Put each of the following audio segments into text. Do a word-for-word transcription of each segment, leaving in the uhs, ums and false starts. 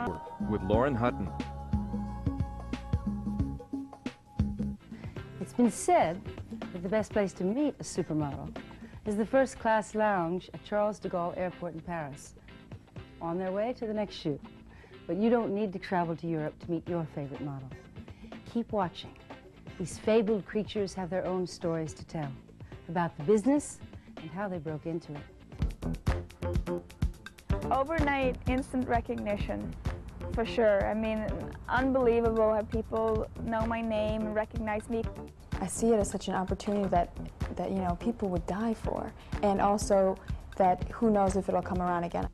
with Lauren Hutton. It's been said that the best place to meet a supermodel is the first-class lounge at Charles de Gaulle Airport in Paris, on their way to the next shoot. But you don't need to travel to Europe to meet your favorite model. Keep watching. These fabled creatures have their own stories to tell about the business and how they broke into it. Overnight instant recognition, for sure. I mean, unbelievable how people know my name and recognize me. I see it as such an opportunity that, that, you know, people would die for, and also that who knows if it'll come around again.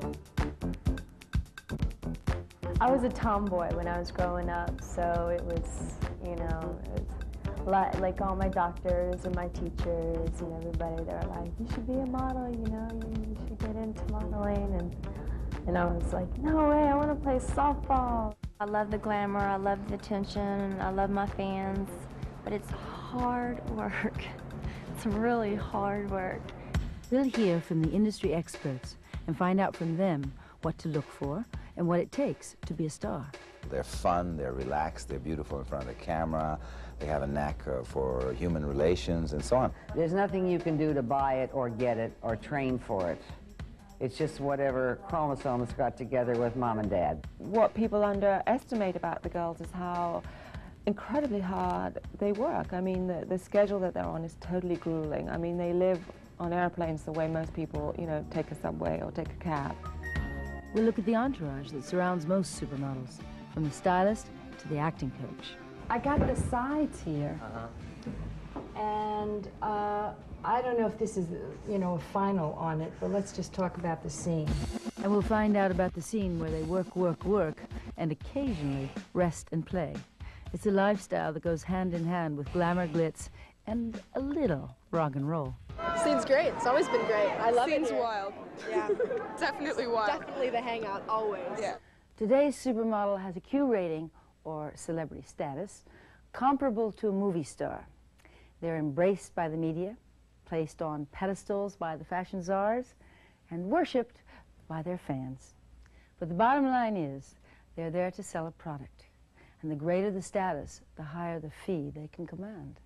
I was a tomboy when I was growing up, so it was, you know, it was like, like all my doctors and my teachers and everybody, they were like, you should be a model, you know, you, you should get into modeling, and, and I was like, no way, I want to play softball. I love the glamour, I love the attention, I love my fans, but it's hard work. It's really hard work. We'll hear from the industry experts and find out from them what to look for and what it takes to be a star. They're fun, they're relaxed, they're beautiful in front of the camera, they have a knack uh, for human relations and so on. There's nothing you can do to buy it or get it or train for it. It's just whatever chromosomes got together with mom and dad. What people underestimate about the girls is how incredibly hard they work. I mean, the, the schedule that they're on is totally grueling. I mean, they live on airplanes the way most people, you know, take a subway or take a cab. We'll look at the entourage that surrounds most supermodels, from the stylist to the acting coach. I got the sides here, Uh-huh. and uh, I don't know if this is, you know, a final on it, but let's just talk about the scene. And we'll find out about the scene where they work, work, work, and occasionally rest and play. It's a lifestyle that goes hand in hand with glamour, glitz, and a little rock and roll. Scene's great. It's always been great. I love Scene's it here. wild. Yeah. Definitely wild. Definitely the hangout, always. Yeah. Today's supermodel has a Q rating, or celebrity status, comparable to a movie star. They're embraced by the media, placed on pedestals by the fashion czars, and worshipped by their fans. But the bottom line is, they're there to sell a product. And the greater the status, the higher the fee they can command.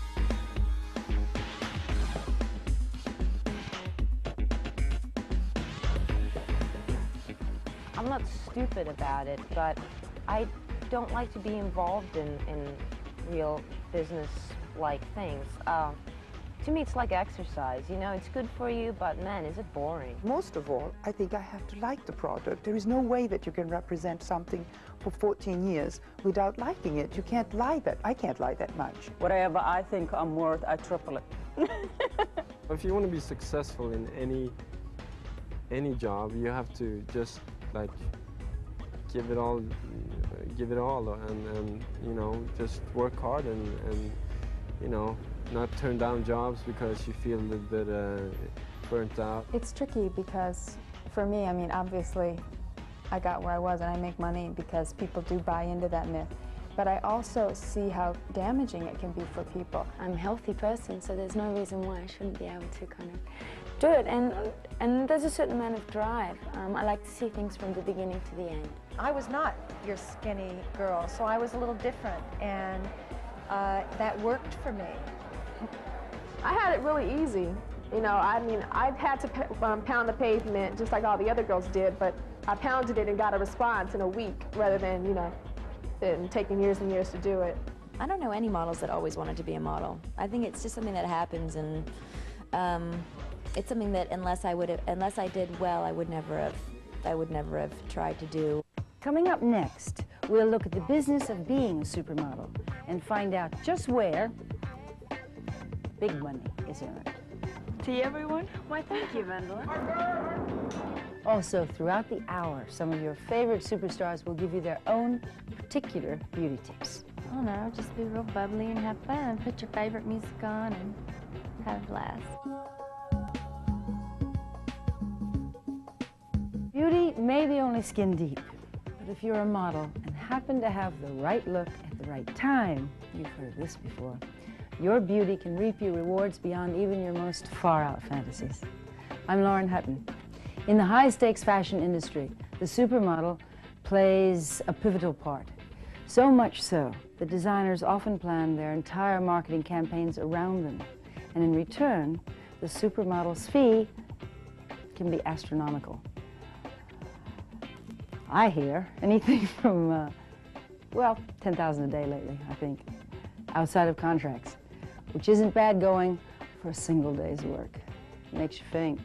I'm not stupid about it, but I don't like to be involved in, in real business-like things. Uh, to me, it's like exercise, you know, it's good for you, but man, is it boring. Most of all, I think I have to like the product. There is no way that you can represent something for fourteen years without liking it. You can't lie that. I can't lie that much. Whatever I think I'm worth, I triple it. If you want to be successful in any any job, you have to just like give it all, give it all, and, and you know, just work hard and, and you know, not turn down jobs because you feel a little bit uh, burnt out. It's tricky because, for me, I mean, obviously, I got where I was and I make money because people do buy into that myth. But I also see how damaging it can be for people. I'm a healthy person, so there's no reason why I shouldn't be able to kind of do it. And, and there's a certain amount of drive. Um, I like to see things from the beginning to the end. I was not your skinny girl, so I was a little different, and uh, that worked for me. I had it really easy. You know, I mean, I had to um, pound the pavement just like all the other girls did, but I pounded it and got a response in a week rather than, you know, than taking years and years to do it. I don't know any models that always wanted to be a model. I think it's just something that happens, and um, it's something that unless I would have, unless I did well, I would never have, I would never have tried to do. Coming up next, we'll look at the business of being a supermodel and find out just where big money is earned. Tea, everyone? Why, thank you, Vendela. Also, throughout the hour, some of your favorite superstars will give you their own particular beauty tips. I don't know, just be real bubbly and have fun. Put your favorite music on and have a blast. Beauty may be only skin deep, but if you're a model and happen to have the right look at the right time, you've heard this before, your beauty can reap you rewards beyond even your most far-out fantasies. I'm Lauren Hutton. In the high-stakes fashion industry, the supermodel plays a pivotal part. So much so that designers often plan their entire marketing campaigns around them. And in return, the supermodel's fee can be astronomical. I hear anything from, uh, well, ten thousand dollars a day lately, I think, outside of contracts, which isn't bad going for a single day's work. It makes you faint.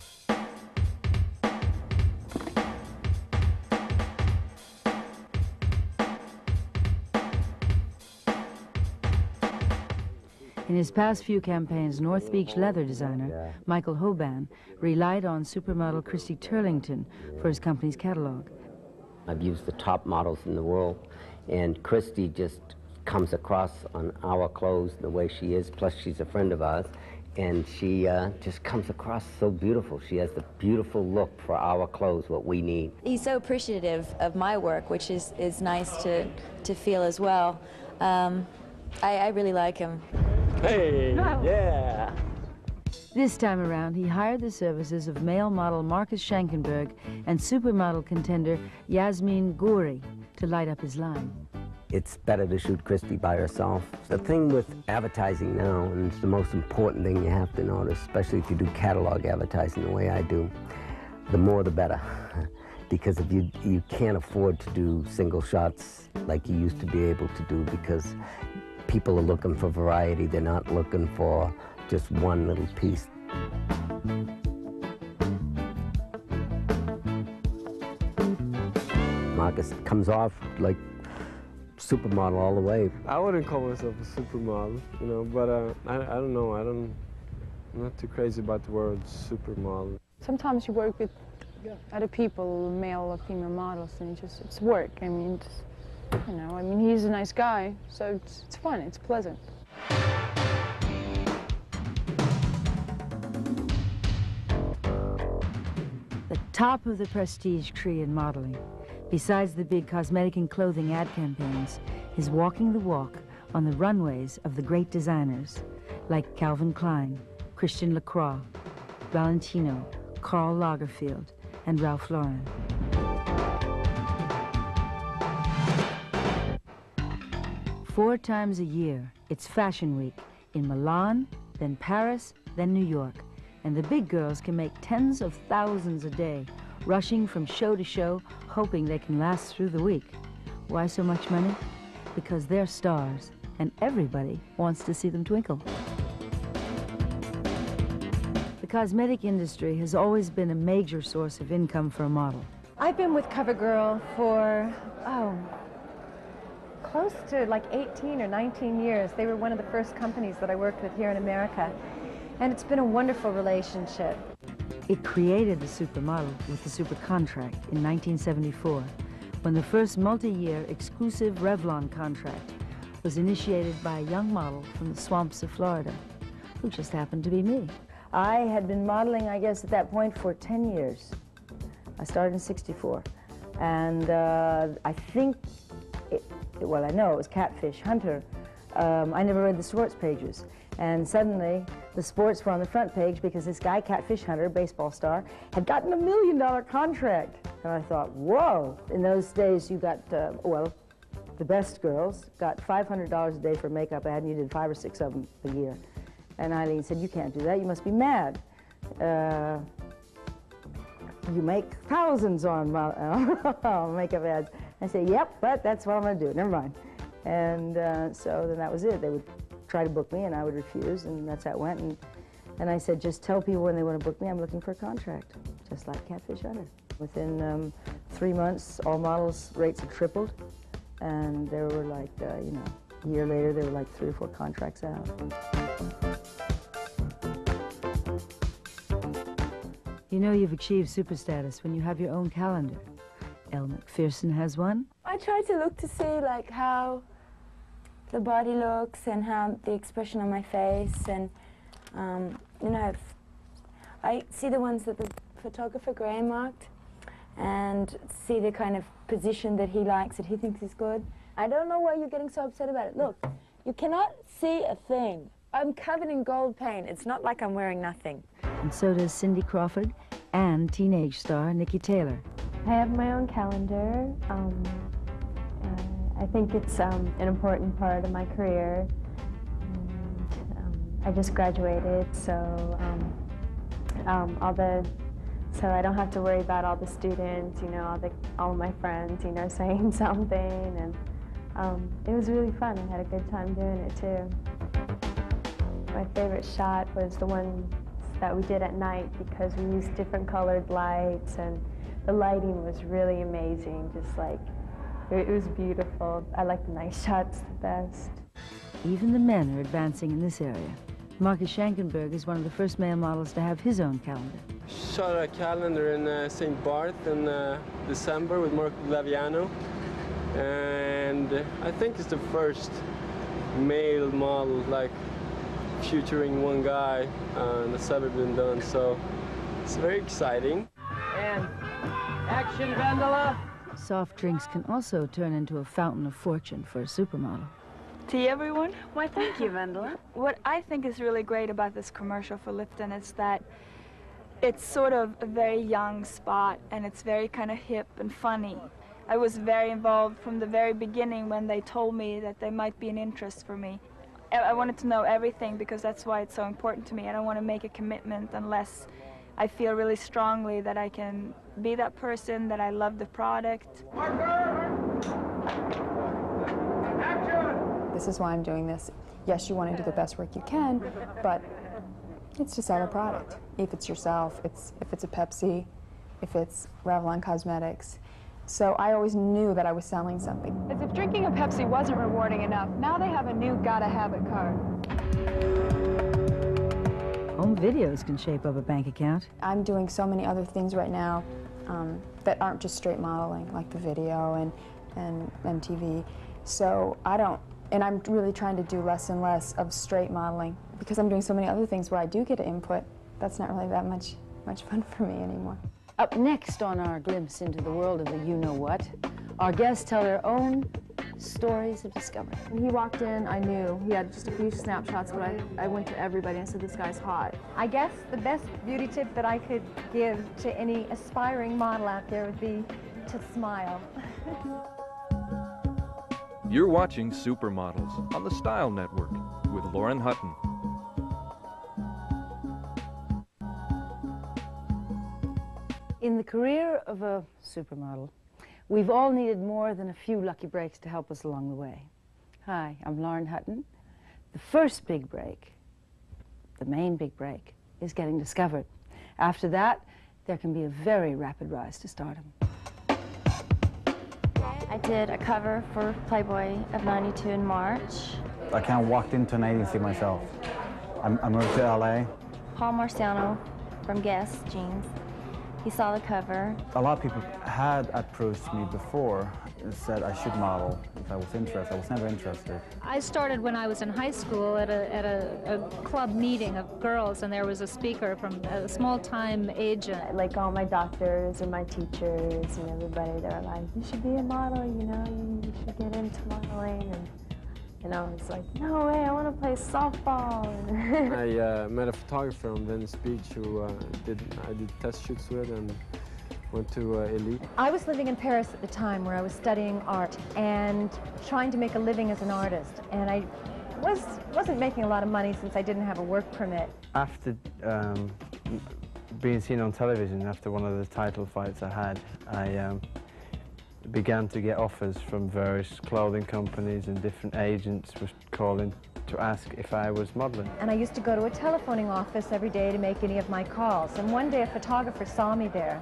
In his past few campaigns, North Beach leather designer Michael Hoban relied on supermodel Christy Turlington for his company's catalog. I've used the top models in the world, and Christy just comes across on our clothes the way she is, plus she's a friend of ours, and she uh, just comes across so beautiful. She has the beautiful look for our clothes, what we need. He's so appreciative of my work, which is, is nice to, to feel as well. Um, I, I really like him. Hey, yeah! This time around, he hired the services of male model Marcus Schenkenberg and supermodel contender Yasmin Ghouri to light up his line. It's better to shoot Christy by herself. The thing with advertising now, and it's the most important thing you have to notice, especially if you do catalog advertising the way I do, the more the better. Because if you, you can't afford to do single shots like you used to be able to do, because people are looking for variety. They're not looking for just one little piece. Marcus comes off like supermodel all the way. I wouldn't call myself a supermodel, you know, but uh, I, I don't know. I don't, I'm not too crazy about the word supermodel. Sometimes you work with other people, male or female models, and it just, it's work. I mean, it's, you know, I mean, he's a nice guy, so it's, it's fun, it's pleasant. The top of the prestige tree in modeling, besides the big cosmetic and clothing ad campaigns, is walking the walk on the runways of the great designers like Calvin Klein, Christian Lacroix, Valentino, Karl Lagerfeld, and Ralph Lauren. Four times a year, it's Fashion Week in Milan, then Paris, then New York. And the big girls can make tens of thousands a day, rushing from show to show, hoping they can last through the week. Why so much money? Because they're stars, and everybody wants to see them twinkle. The cosmetic industry has always been a major source of income for a model. I've been with CoverGirl for, oh, close to like eighteen or nineteen years. They were one of the first companies that I worked with here in America. And it's been a wonderful relationship. It created the Supermodel with the Super Contract in nineteen seventy-four, when the first multi-year exclusive Revlon contract was initiated by a young model from the swamps of Florida, who just happened to be me. I had been modeling, I guess, at that point for ten years. I started in sixty-four. And uh, I think, it, well, I know it was Catfish Hunter. Um, I never read the sports pages. And suddenly, the sports were on the front page because this guy, Catfish Hunter, baseball star, had gotten a million dollar contract. And I thought, whoa. In those days, you got, uh, well, the best girls got five hundred dollars a day for a makeup ad, and you did five or six of them a year. And Eileen said, you can't do that, you must be mad. Uh, you make thousands on uh, makeup ads. I say, yep, but that's what I'm gonna do, never mind. And uh, so then that was it. They would try to book me, and I would refuse, and that's how it went. And, and I said, just tell people when they want to book me, I'm looking for a contract, just like Catfish Hunter. Within um, three months, all models' rates had tripled, and there were like, uh, you know, a year later, there were like three or four contracts out. You know you've achieved super status when you have your own calendar. Elle Macpherson has one. I try to look to see like how the body looks and how the expression on my face, and um, you know, I see the ones that the photographer Graham marked and see the kind of position that he likes, that he thinks is good. I don't know why you're getting so upset about it. Look, you cannot see a thing. I'm covered in gold paint. It's not like I'm wearing nothing. And so does Cindy Crawford and teenage star Nikki Taylor. I have my own calendar. Um, uh, I think it's um, an important part of my career. And, um, I just graduated, so um, um, all the so I don't have to worry about all the students, you know, all the all my friends, you know, saying something, and um, it was really fun. I had a good time doing it too. My favorite shot was the one that we did at night because we used different colored lights, and the lighting was really amazing. Just like, it, it was beautiful. I like the night shots the best. Even the men are advancing in this area. Marcus Schenkenberg is one of the first male models to have his own calendar. Shot a calendar in uh, Saint Barth in uh, December with Marco Glaviano, and I think it's the first male model like featuring one guy uh, that's ever been done, so it's very exciting. And action, Vendela! Soft drinks can also turn into a fountain of fortune for a supermodel. Tea, everyone? Why, thank you, Vendela. What I think is really great about this commercial for Lipton is that it's sort of a very young spot, and it's very kind of hip and funny. I was very involved from the very beginning when they told me that there might be an interest for me. I wanted to know everything because that's why it's so important to me. I don't want to make a commitment unless I feel really strongly that I can be that person, that I love the product. This is why I'm doing this. Yes, you want to do the best work you can, but it's to sell a product. If it's yourself, it's, if it's a Pepsi, if it's Revlon Cosmetics. So I always knew that I was selling something. As if drinking a Pepsi wasn't rewarding enough, now they have a new gotta have it card. Home videos can shape up a bank account. I'm doing so many other things right now um, that aren't just straight modeling, like the video and, and M T V. So I don't, and I'm really trying to do less and less of straight modeling because I'm doing so many other things where I do get input. That's not really that much, much fun for me anymore. Up next on our glimpse into the world of the you-know-what, our guests tell their own stories of discovery. When he walked in, I knew. He had just a few snapshots, but I, I went to everybody and said, this guy's hot. I guess the best beauty tip that I could give to any aspiring model out there would be to smile. You're watching Supermodels on the Style Network with Lauren Hutton. In the career of a supermodel, we've all needed more than a few lucky breaks to help us along the way. Hi, I'm Lauren Hutton. The first big break, the main big break, is getting discovered. After that, there can be a very rapid rise to stardom. I did a cover for Playboy of ninety-two in March. I kind of walked into an agency myself. I, I moved to L A. Paul Marciano from Guess Jeans. He saw the cover. A lot of people had approached me before and said I should model if I was interested. I was never interested. I started when I was in high school at a, at a, a club meeting of girls, and there was a speaker from a small-time agent. Like all my doctors and my teachers and everybody, they were like, you should be a model, you know, you should get into modeling. And, and I was like, no way, I want to play softball. I uh, met a photographer on Venice Beach who uh, did, I did test shoots with and went to uh, Elite. I was living in Paris at the time where I was studying art and trying to make a living as an artist. And I was, wasn't making a lot of money since I didn't have a work permit. After um, being seen on television, after one of the title fights I had, I um, began to get offers from various clothing companies, and different agents were calling to ask if I was modeling. And I used to go to a telephoning office every day to make any of my calls. And one day a photographer saw me there.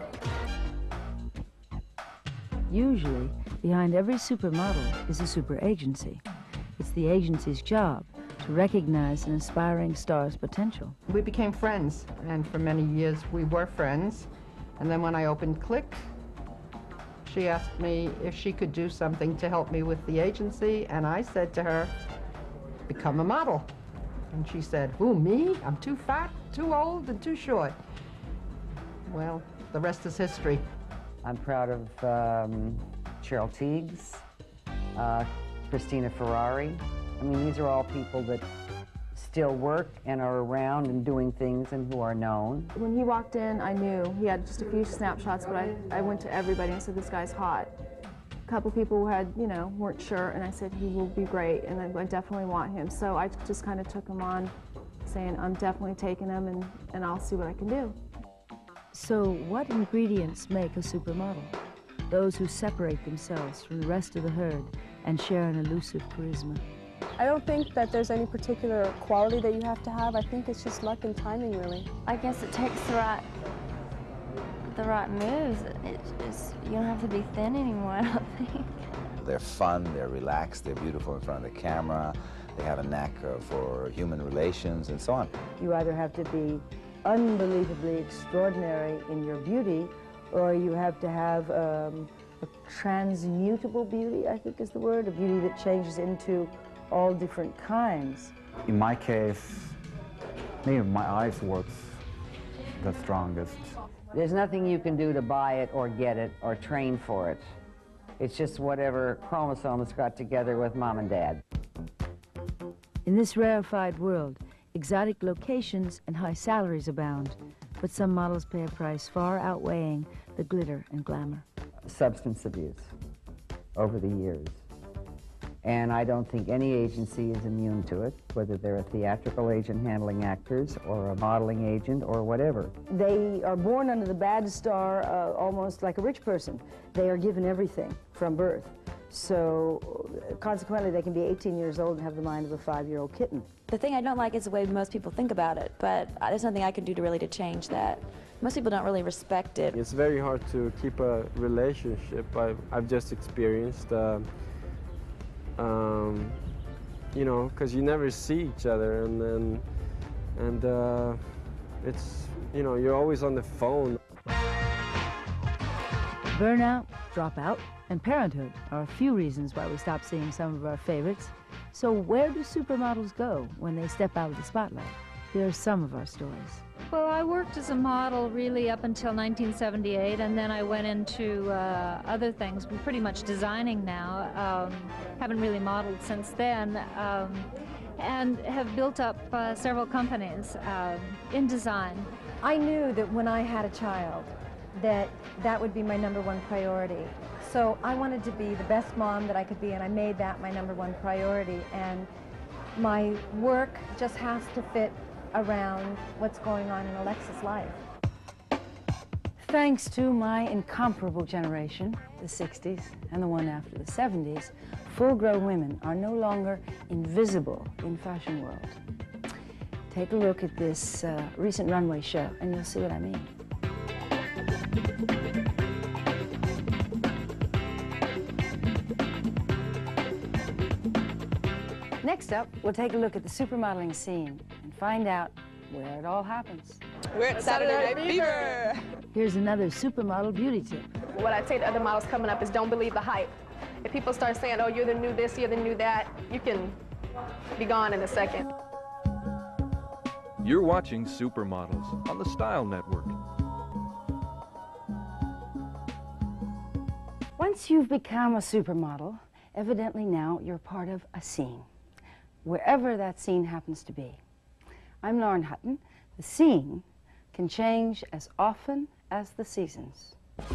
Usually, behind every supermodel is a super agency. It's the agency's job to recognize an aspiring star's potential. We became friends, and for many years we were friends. And then when I opened Click, she asked me if she could do something to help me with the agency, and I said to her, become a model. And she said, who, me? I'm too fat, too old, and too short. Well, the rest is history. I'm proud of um, Cheryl Tiegs, uh, Christina Ferrari. I mean, these are all people that still work and are around and doing things and who are known. When he walked in, I knew. He had just a few snapshots, but I, I went to everybody and said, this guy's hot. A couple people who had, you know, weren't sure, and I said, he will be great, and I, I definitely want him. So I just kind of took him on, saying, I'm definitely taking him, and, and I'll see what I can do. So what ingredients make a supermodel? Those who separate themselves from the rest of the herd and share an elusive charisma. I don't think that there's any particular quality that you have to have. I think it's just luck and timing, really. I guess it takes the right, the right moves. It's just, you don't have to be thin anymore, I don't think. They're fun, they're relaxed, they're beautiful in front of the camera, they have a knack uh, for human relations and so on. You either have to be unbelievably extraordinary in your beauty, or you have to have um, a transmutable beauty, I think is the word, a beauty that changes into all different kinds. In my case, maybe my eyes works the strongest. There's nothing you can do to buy it or get it or train for it. It's just whatever chromosomes got together with mom and dad. In this rarefied world, exotic locations and high salaries abound, but some models pay a price far outweighing the glitter and glamour. Substance abuse over the years. And I don't think any agency is immune to it, whether they're a theatrical agent handling actors or a modeling agent or whatever. They are born under the badge star uh, almost like a rich person. They are given everything from birth. So consequently, they can be eighteen years old and have the mind of a five-year-old kitten. The thing I don't like is the way most people think about it, but there's nothing I can do to really to change that. Most people don't really respect it. It's very hard to keep a relationship. I've, I've just experienced, uh, um, you know, because you never see each other, and then, and uh, it's, you know, you're always on the phone. Burnout, dropout, and parenthood are a few reasons why we stop seeing some of our favorites. So where do supermodels go when they step out of the spotlight? Here are some of our stories. Well, I worked as a model really up until nineteen seventy-eight, and then I went into uh, other things. I'm pretty much designing now. Um, haven't really modeled since then, um, and have built up uh, several companies um, in design. I knew that when I had a child, that that would be my number one priority. So I wanted to be the best mom that I could be, and I made that my number one priority. And my work just has to fit around what's going on in Alexa's life. Thanks to my incomparable generation, the sixties and the one after the seventies, full-grown women are no longer invisible in fashion world. Take a look at this uh, recent runway show and you'll see what I mean. Next up, we'll take a look at the supermodeling scene and find out where it all happens. We're at Saturday Night Fever. Here's another supermodel beauty tip. What I'd say to other models coming up is don't believe the hype. If people start saying, oh, you're the new this, you're the new that, you can be gone in a second. You're watching Supermodels on the Style Network. Once you've become a supermodel, evidently now you're part of a scene, wherever that scene happens to be. I'm Lauren Hutton. The scene can change as often as the seasons.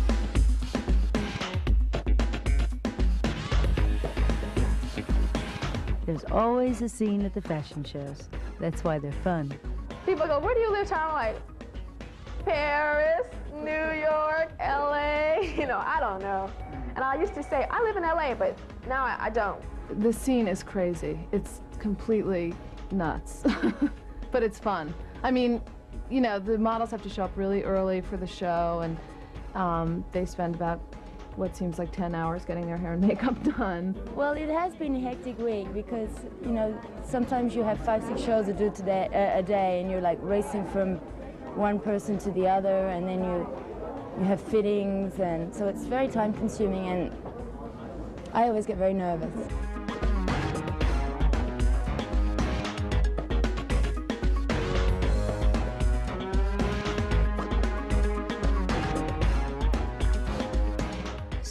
There's always a scene at the fashion shows. That's why they're fun. People go, where do you live, Tom? I'm like, Paris, New York, L A, you know, I don't know. And I used to say, I live in L A, but now I, I don't. The scene is crazy. It's completely nuts, but it's fun. I mean, you know, the models have to show up really early for the show, and um, they spend about what seems like ten hours getting their hair and makeup done. Well, it has been a hectic week because, you know, sometimes you have five, six shows to do today, uh, a day, and you're like racing from one person to the other, and then you you have fittings, and so it's very time consuming, and I always get very nervous.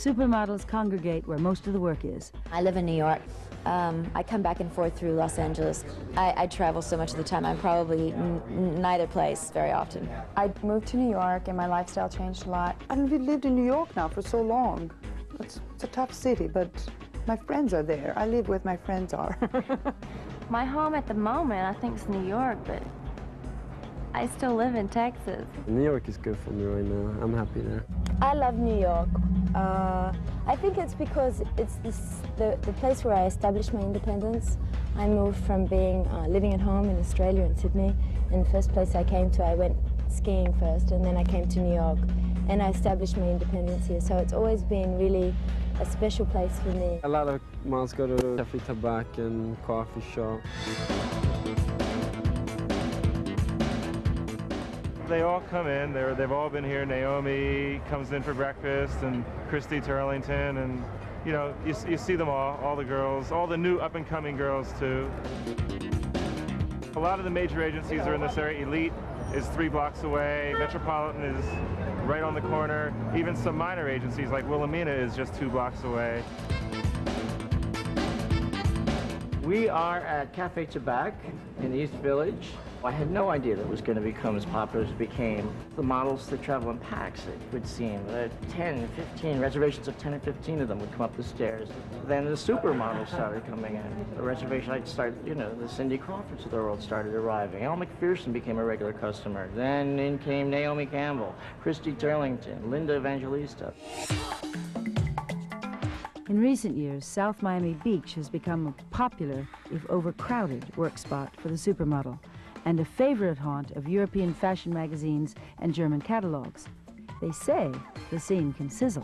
supermodels congregate where most of the work is. I live in New York. Um, I come back and forth through Los Angeles. I, I travel so much of the time, I'm probably n neither place very often. I moved to New York and my lifestyle changed a lot. And we lived in New York now for so long. It's, it's a tough city, but my friends are there. I live where my friends are. My home at the moment, I think, is New York, but I still live in Texas. New York is good for me right now. I'm happy there. I love New York. Uh, I think it's because it's this, the, the place where I established my independence. I moved from being uh, living at home in Australia in Sydney. And the first place I came to, I went skiing first, and then I came to New York. And I established my independence here. So it's always been really a special place for me. A lot of models go to Cafe Tabac and coffee shop. They all come in. They're, they've all been here. Naomi comes in for breakfast, and Christy Turlington, and you know, you, you see them all, all the girls, all the new up-and-coming girls too. A lot of the major agencies are in this area. Elite is three blocks away. Metropolitan is right on the corner. Even some minor agencies like Wilhelmina is just two blocks away. We are at Cafe Tabac in East Village. I had no idea that it was going to become as popular as it became. The models that travel in packs, it would seem. Uh, ten, fifteen, reservations of ten and fifteen of them would come up the stairs. Then the supermodels started coming in. The reservation, I'd start, you know, the Cindy Crawfords of the world started arriving. Elle McPherson became a regular customer. Then in came Naomi Campbell, Christy Turlington, Linda Evangelista. In recent years, South Miami Beach has become a popular, if overcrowded, work spot for the supermodel, and a favorite haunt of European fashion magazines and German catalogs. They say the scene can sizzle.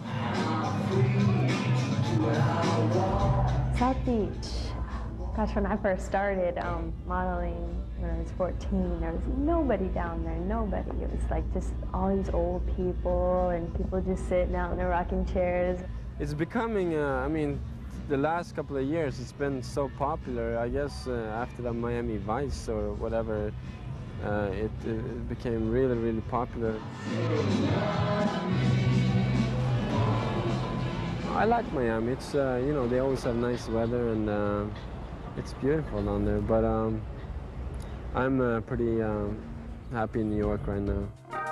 South Beach. Gosh, when I first started um, modeling when I was fourteen, there was nobody down there, nobody. It was like just all these old people and people just sitting out in their rocking chairs. It's becoming, uh, I mean, the last couple of years it's been so popular. I guess uh, after the Miami Vice or whatever, uh, it, it became really, really popular. I like Miami. It's, uh, you know, they always have nice weather and uh, it's beautiful down there. But um, I'm uh, pretty um, happy in New York right now.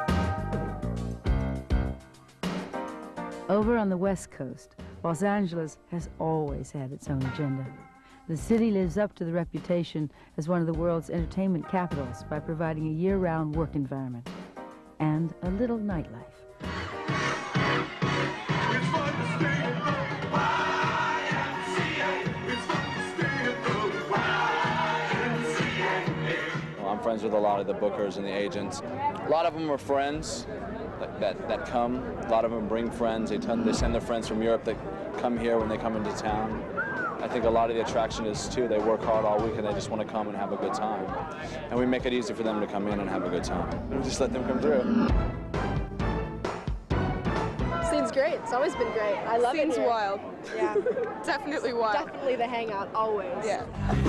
Over on the West Coast, Los Angeles has always had its own agenda. The city lives up to the reputation as one of the world's entertainment capitals by providing a year-round work environment and a little nightlife. Well, I'm friends with a lot of the bookers and the agents. A lot of them are friends that, that, that come. A lot of them bring friends. They, tend, they send their friends from Europe that come here when they come into town. I think a lot of the attraction is, too, they work hard all week and they just want to come and have a good time. And we make it easy for them to come in and have a good time. We just let them come through. Scene's great. It's always been great. I love Scene's it here. wild. Yeah. Definitely wild. Definitely the hangout, always. Yeah.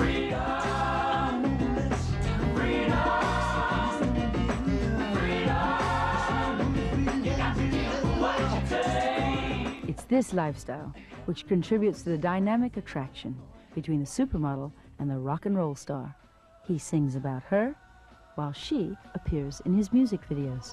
It's this lifestyle which contributes to the dynamic attraction between the supermodel and the rock and roll star. He sings about her while she appears in his music videos.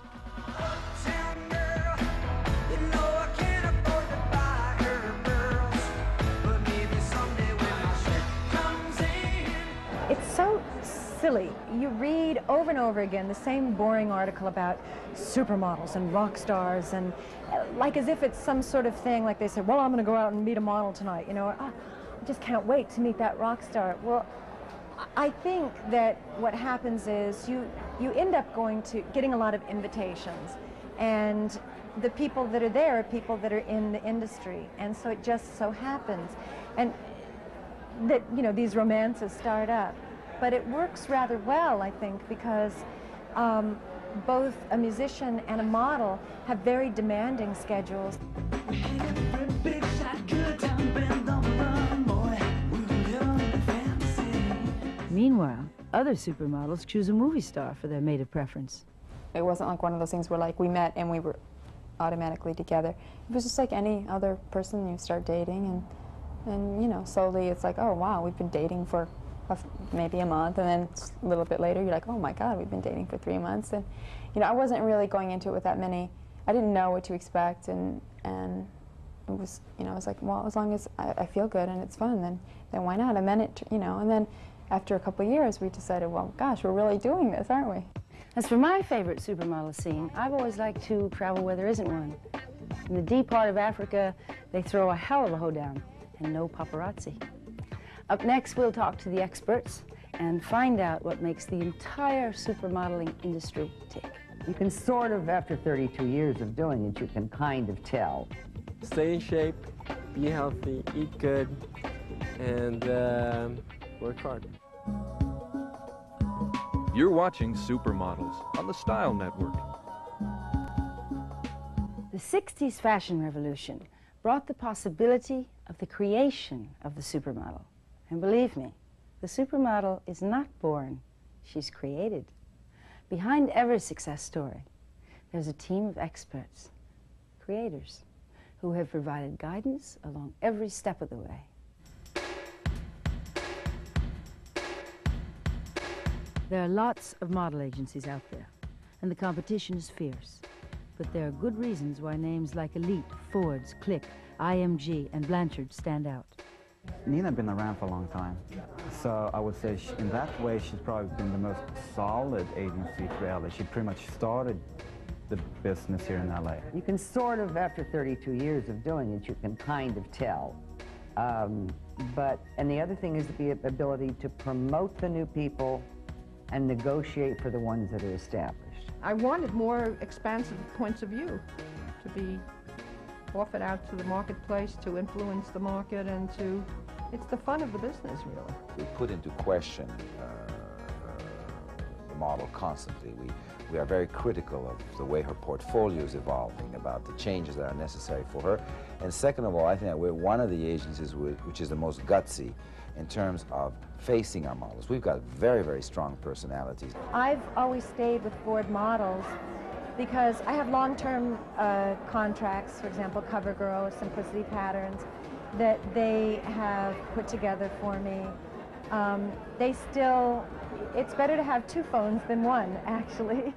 It's so silly. You read over and over again the same boring article about supermodels and rock stars, and uh, like as if it's some sort of thing, like they say, well, I'm going to go out and meet a model tonight, you know, or, oh, I just can't wait to meet that rock star. Well, I think that what happens is you, you end up going to getting a lot of invitations, and the people that are there are people that are in the industry, and so it just so happens. And that, you know, these romances start up. But it works rather well, I think, because um, both a musician and a model have very demanding schedules. Meanwhile, other supermodels choose a movie star for their mate of preference. It wasn't like one of those things where like we met and we were automatically together. It was just like any other person. You start dating, and and you know, slowly it's like, oh wow, we've been dating for a, maybe a month, and then a little bit later you're like, oh my God, we've been dating for three months. And you know, I wasn't really going into it with that many. I didn't know what to expect, and and it was, you know, I was like, well, as long as I, I feel good and it's fun, then then why not? And then it, you know, and then after a couple of years, we decided, well, gosh, we're really doing this, aren't we? As for my favorite supermodel scene, I've always liked to travel where there isn't one. In the deep part of Africa, they throw a hell of a hoedown, and no paparazzi. Up next, we'll talk to the experts and find out what makes the entire supermodeling industry tick. You can sort of, after thirty-two years of doing it, you can kind of tell. Stay in shape, be healthy, eat good, and um, work hard. You're watching Supermodels on the Style Network. The sixties fashion revolution brought the possibility of the creation of the supermodel. And believe me, the supermodel is not born, she's created. Behind every success story, there's a team of experts, creators, who have provided guidance along every step of the way. There are lots of model agencies out there, and the competition is fierce. But there are good reasons why names like Elite, Ford's, Click, I M G, and Blanchard stand out. Nina had been around for a long time, so I would say she, in that way she's probably been the most solid agency for L A. She pretty much started the business here in L A. You can sort of, after thirty-two years of doing it, you can kind of tell. Um, but, and the other thing is the ability to promote the new people and negotiate for the ones that are established. I wanted more expansive points of view to be offered out to the marketplace, to influence the market, and to, it's the fun of the business, really. We put into question uh, the model constantly. We, we are very critical of the way her portfolio is evolving, about the changes that are necessary for her. And second of all, I think that we're one of the agencies which is the most gutsy in terms of facing our models. We've got very, very strong personalities. I've always stayed with Ford Models because I have long-term uh, contracts, for example, CoverGirl or Simplicity Patterns, that they have put together for me. Um, they still, it's better to have two phones than one, actually.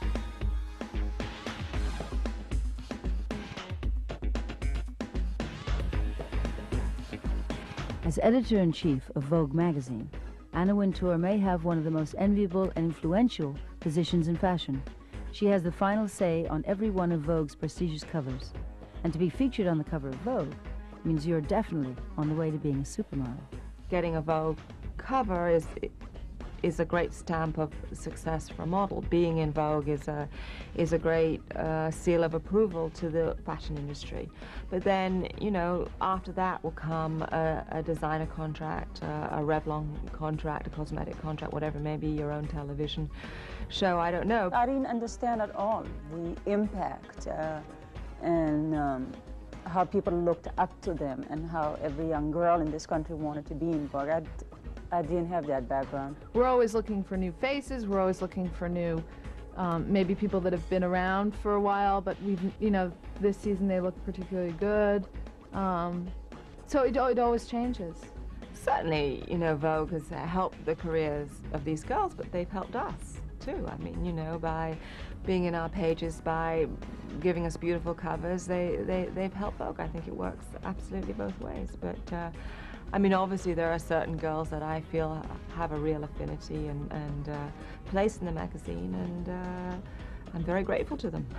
As editor-in-chief of Vogue magazine, Anna Wintour may have one of the most enviable and influential positions in fashion. She has the final say on every one of Vogue's prestigious covers. And to be featured on the cover of Vogue means you're definitely on the way to being a supermodel. Getting a Vogue cover is is a great stamp of success for a model. Being in Vogue is a is a great uh, seal of approval to the fashion industry. But then, you know, after that will come a, a designer contract, uh, a Revlon contract, a cosmetic contract, whatever it may be, your own television show, I don't know. I didn't understand at all the impact uh, and um, how people looked up to them and how every young girl in this country wanted to be in Vogue. I, I didn't have that background. We're always looking for new faces. We're always looking for new, um, maybe people that have been around for a while, but we've, you know, this season they look particularly good. Um, so it, it always changes. Certainly, you know, Vogue has helped the careers of these girls, but they've helped us too. I mean, you know, by being in our pages, by giving us beautiful covers, they, they, they've helped Vogue. I think it works absolutely both ways. But uh, I mean, obviously there are certain girls that I feel have a real affinity and, and uh, place in the magazine, and uh, I'm very grateful to them.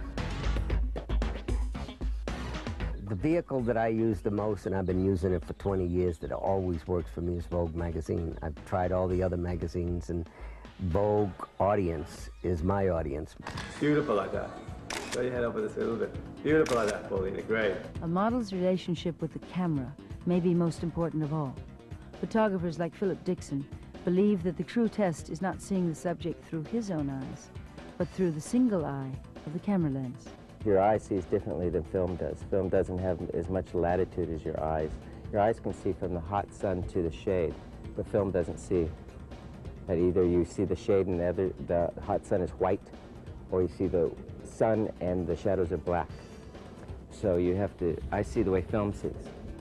The vehicle that I use the most, and I've been using it for twenty years, that always works for me, is Vogue magazine. I've tried all the other magazines, and Vogue audience is my audience. Beautiful like that. Throw your head over this a little bit. Beautiful like that, Paulina. Great. A model's relationship with the camera may be most important of all. Photographers like Philip Dixon believe that the true test is not seeing the subject through his own eyes, but through the single eye of the camera lens. Your eye sees differently than film does. Film doesn't have as much latitude as your eyes. Your eyes can see from the hot sun to the shade, but film doesn't see. That either you see the shade and the, other, the hot sun is white, or you see the sun and the shadows are black. So you have to, I see the way film sees.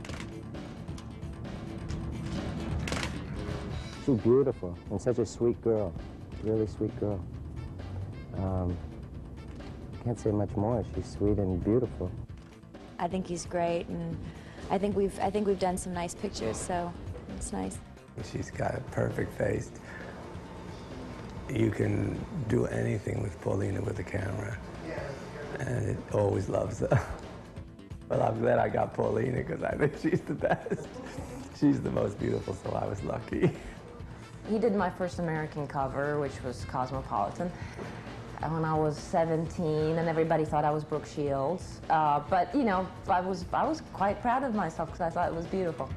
She's beautiful and such a sweet girl, really sweet girl. Um, can't say much more. She's sweet and beautiful. I think he's great, and I think we've I think we've done some nice pictures, so it's nice. She's got a perfect face. You can do anything with Paulina with the camera, and it always loves her. Well, I'm glad I got Paulina because I think she's the best. She's the most beautiful, so I was lucky. He did my first American cover, which was Cosmopolitan, when I was seventeen, and everybody thought I was Brooke Shields. Uh, but, you know, I was, I was quite proud of myself because I thought it was beautiful.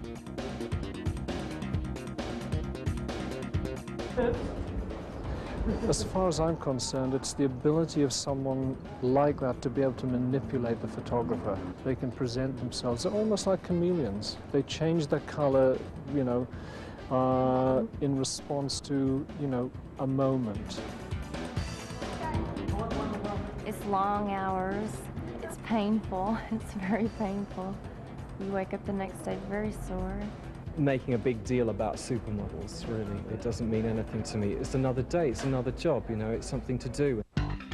As far as I'm concerned, it's the ability of someone like that to be able to manipulate the photographer. They can present themselves. They're almost like chameleons. They change their color, you know, uh, in response to, you know, a moment. It's long hours. It's painful. It's very painful. You wake up the next day very sore. Making a big deal about supermodels, really. It doesn't mean anything to me. It's another day, it's another job, you know, it's something to do.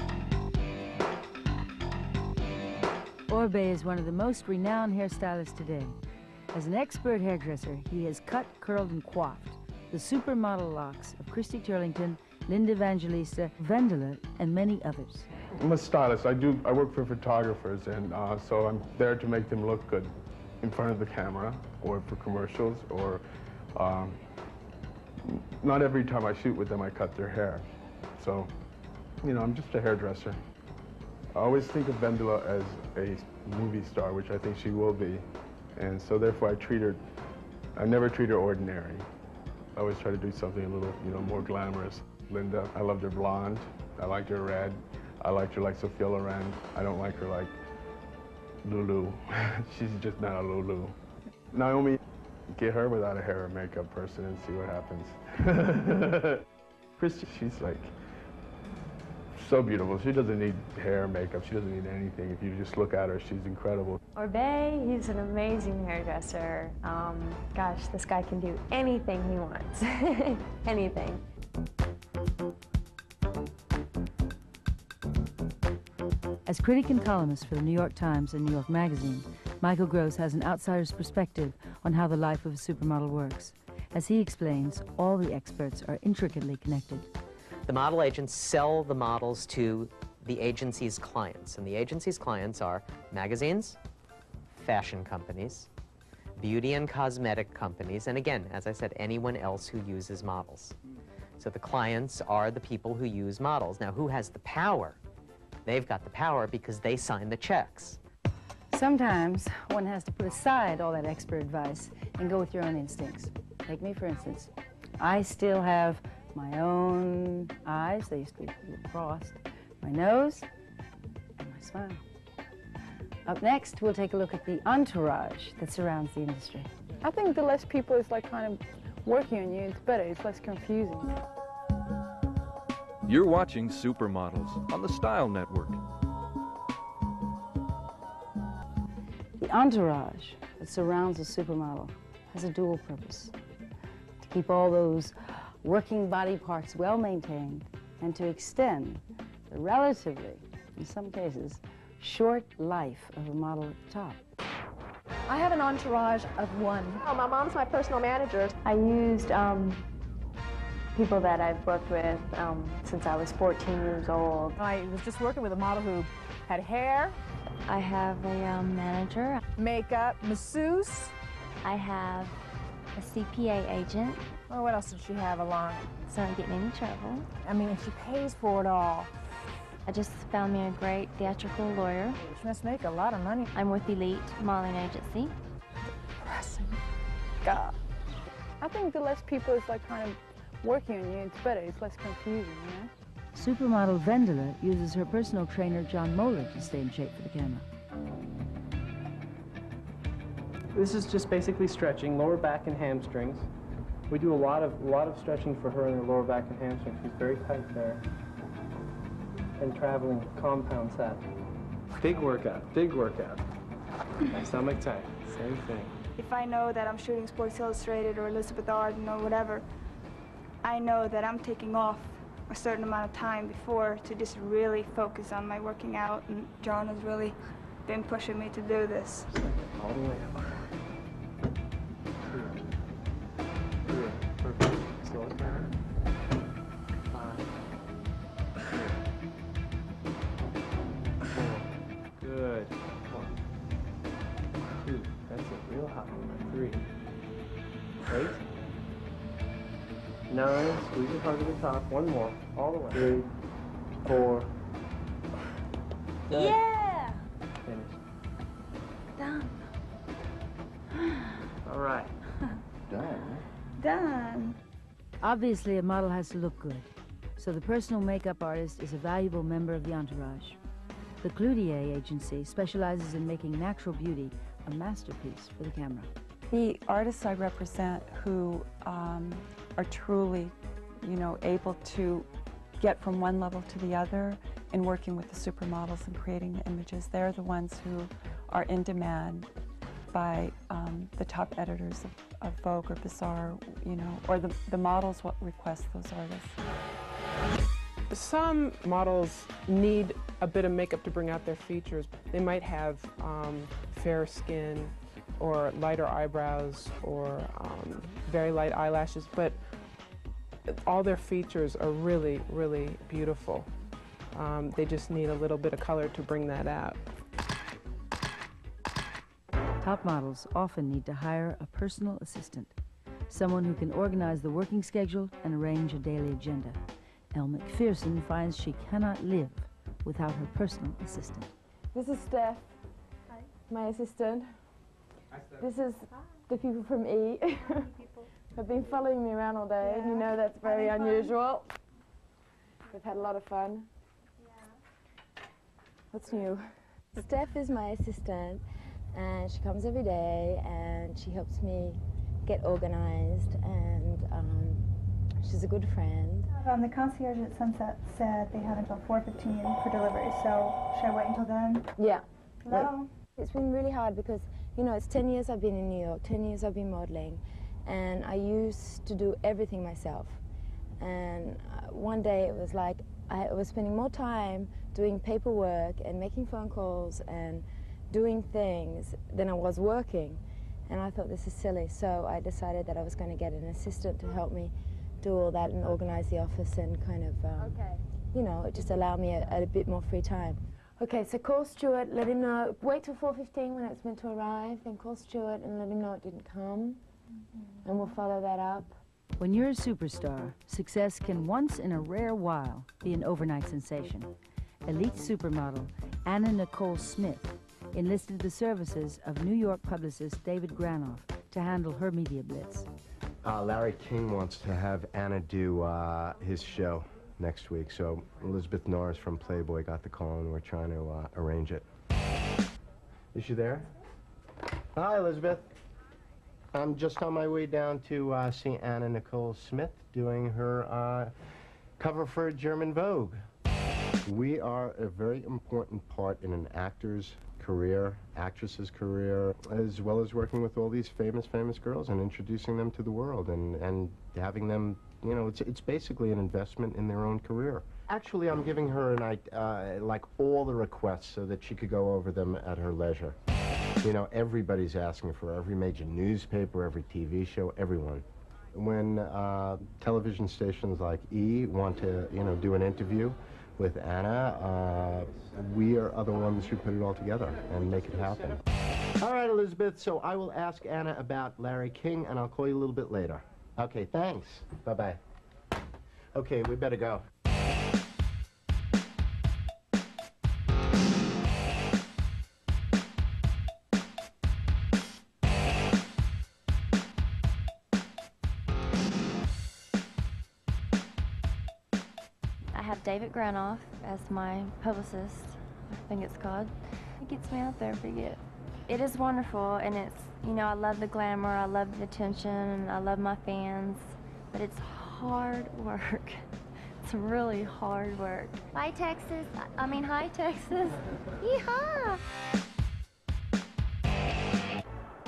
Orbe is one of the most renowned hairstylists today. As an expert hairdresser, he has cut, curled, and coiffed the supermodel locks of Christy Turlington, Linda Evangelista, Vendela, and many others. I'm a stylist. I do. I work for photographers, and uh, so I'm there to make them look good in front of the camera, or for commercials, or um, not every time I shoot with them I cut their hair. So, you know, I'm just a hairdresser. I always think of Vendela as a movie star, which I think she will be, and so therefore I treat her, I never treat her ordinary. I always try to do something a little, you know, more glamorous. Linda, I loved her blonde. I liked her red. I liked her like Sophia Loren. I don't like her like Lulu. She's just not a Lulu. Naomi, get her without a hair or makeup person and see what happens. Christy, she's like so beautiful. She doesn't need hair or makeup. She doesn't need anything. If you just look at her, she's incredible. Orbe, he's an amazing hairdresser. Um, gosh, this guy can do anything he wants. Anything. As critic and columnist for the New York Times and New York Magazine, Michael Gross has an outsider's perspective on how the life of a supermodel works. As he explains, all the experts are intricately connected. The model agents sell the models to the agency's clients, and the agency's clients are magazines, fashion companies, beauty and cosmetic companies, and again, as I said, anyone else who uses models. So the clients are the people who use models. Now, who has the power? They've got the power because they sign the checks. Sometimes one has to put aside all that expert advice and go with your own instincts. Take me, for instance. I still have my own eyes. They used to be crossed. My nose and my smile. Up next, we'll take a look at the entourage that surrounds the industry. I think the less people is like kind of working on you, it's better. It's less confusing. You're watching Supermodels on the Style Network. The entourage that surrounds a supermodel has a dual purpose: to keep all those working body parts well maintained and to extend the relatively, in some cases, short life of a model at the top. I have an entourage of one. Oh, my mom's my personal manager. I used um, people that I've worked with um, since I was fourteen years old. I was just working with a model who had hair. I have a um, manager. Makeup, masseuse. I have a C P A agent. Well, what else did she have along? So I don't get in any trouble. I mean, and she pays for it all. I just found me a great theatrical lawyer. She must make a lot of money. I'm with Elite Modeling Agency. Depressing. God. I think the less people is like kind of working on you, it's better. It's less confusing, you know? Supermodel Vendela uses her personal trainer, John Moeller, to stay in shape for the camera. This is just basically stretching, lower back and hamstrings. We do a lot of, a lot of stretching for her in her lower back and hamstrings. She's very tight there. And traveling compounds that. Big workout, big workout. My stomach tight. Same thing. If I know that I'm shooting Sports Illustrated or Elizabeth Arden or whatever, I know that I'm taking off a certain amount of time before to just really focus on my working out, and John has really been pushing me to do this. All the way up. Good. Perfect. Slow it down. Five. Four. Good. One. Two. That's it. Real high. Three. Eight. Nine. Squeeze it hard to the top. One more. All the way. Three. Four. Done. Yeah! Finish. Done. All right. Done. Done. Obviously, a model has to look good, so the personal makeup artist is a valuable member of the entourage. The Cloutier agency specializes in making natural beauty a masterpiece for the camera. The artists I represent who um, are truly, you know, able to get from one level to the other in working with the supermodels and creating the images, they're the ones who are in demand by um, the top editors of, of Vogue or Bazaar, you know, or the, the models what request those artists. Some models need a bit of makeup to bring out their features. They might have um, fair skin or lighter eyebrows or um, very light eyelashes, but all their features are really, really beautiful. Um, they just need a little bit of color to bring that out. Top models often need to hire a personal assistant, someone who can organize the working schedule and arrange a daily agenda. Elle McPherson finds she cannot live without her personal assistant. This is Steph, Hi. my assistant. Hi, Steph. This is Hi. the people from E. Have been following me around all day, yeah. and you know that's very unusual. Fun? We've had a lot of fun. Yeah. What's new? Steph is my assistant, and she comes every day, and she helps me get organized, and um, she's a good friend. Um, the concierge at Sunset said they have until four fifteen for delivery, so should I wait until then? Yeah. Hello? It's been really hard because, you know, it's ten years I've been in New York, ten years I've been modeling, and I used to do everything myself. And uh, one day it was like I was spending more time doing paperwork and making phone calls and doing things than I was working. And I thought, this is silly, so I decided that I was going to get an assistant to help me do all that and organize the office and kind of, um, okay. you know, just allow me a, a bit more free time. Okay, so call Stuart, let him know, wait till four fifteen when it's meant to arrive, then call Stuart and let him know it didn't come, mm-hmm. and we'll follow that up. When you're a superstar, success can once in a rare while be an overnight sensation. Elite supermodel Anna Nicole Smith enlisted the services of New York publicist David Granoff to handle her media blitz. Uh, Larry King wants to have Anna do uh, his show next week, so Elizabeth Norris from Playboy got the call and we're trying to uh, arrange it. Is she there? Hi, Elizabeth. I'm just on my way down to uh, see Anna Nicole Smith doing her uh, cover for German Vogue. We are a very important part in an actor's career, actress's career, as well as working with all these famous, famous girls and introducing them to the world and, and having them, you know, it's, it's basically an investment in their own career. Actually, I'm giving her, an, uh, like, all the requests so that she could go over them at her leisure. You know, everybody's asking for her, every major newspaper, every T V show, everyone. When uh, television stations like E want to, you know, do an interview with Anna, uh, we are other ones who put it all together and make it happen. All right, Elizabeth, so I will ask Anna about Larry King, and I'll call you a little bit later. Okay, thanks. Bye-bye. Okay, we better go. I have David Granoff as my publicist, I think it's called. He gets me out there every year. It is wonderful, and it's, you know, I love the glamour, I love the attention, and I love my fans, but it's hard work. It's really hard work. Bye, Texas. I mean, hi, Texas. Yeehaw!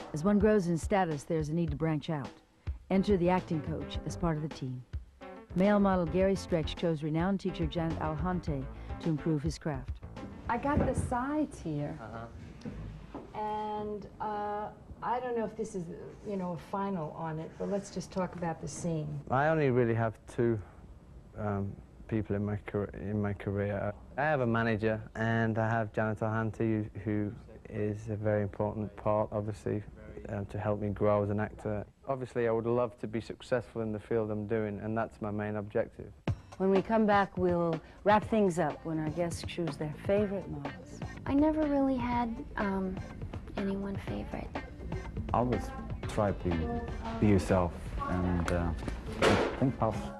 As one grows in status, there's a need to branch out. Enter the acting coach as part of the team. Male model Gary Streck chose renowned teacher Janet Alhante to improve his craft. I got the sides here, Uh-huh. and uh, I don't know if this is, you know, a final on it, but let's just talk about the scene. I only really have two um, people in my, in my career. I have a manager, and I have Janet Alhante, who is a very important part, obviously, uh, to help me grow as an actor. Obviously, I would love to be successful in the field I'm doing, and that's my main objective. When we come back, we'll wrap things up when our guests choose their favorite models. I never really had um, any one favorite. Always try to be yourself and uh, think positive.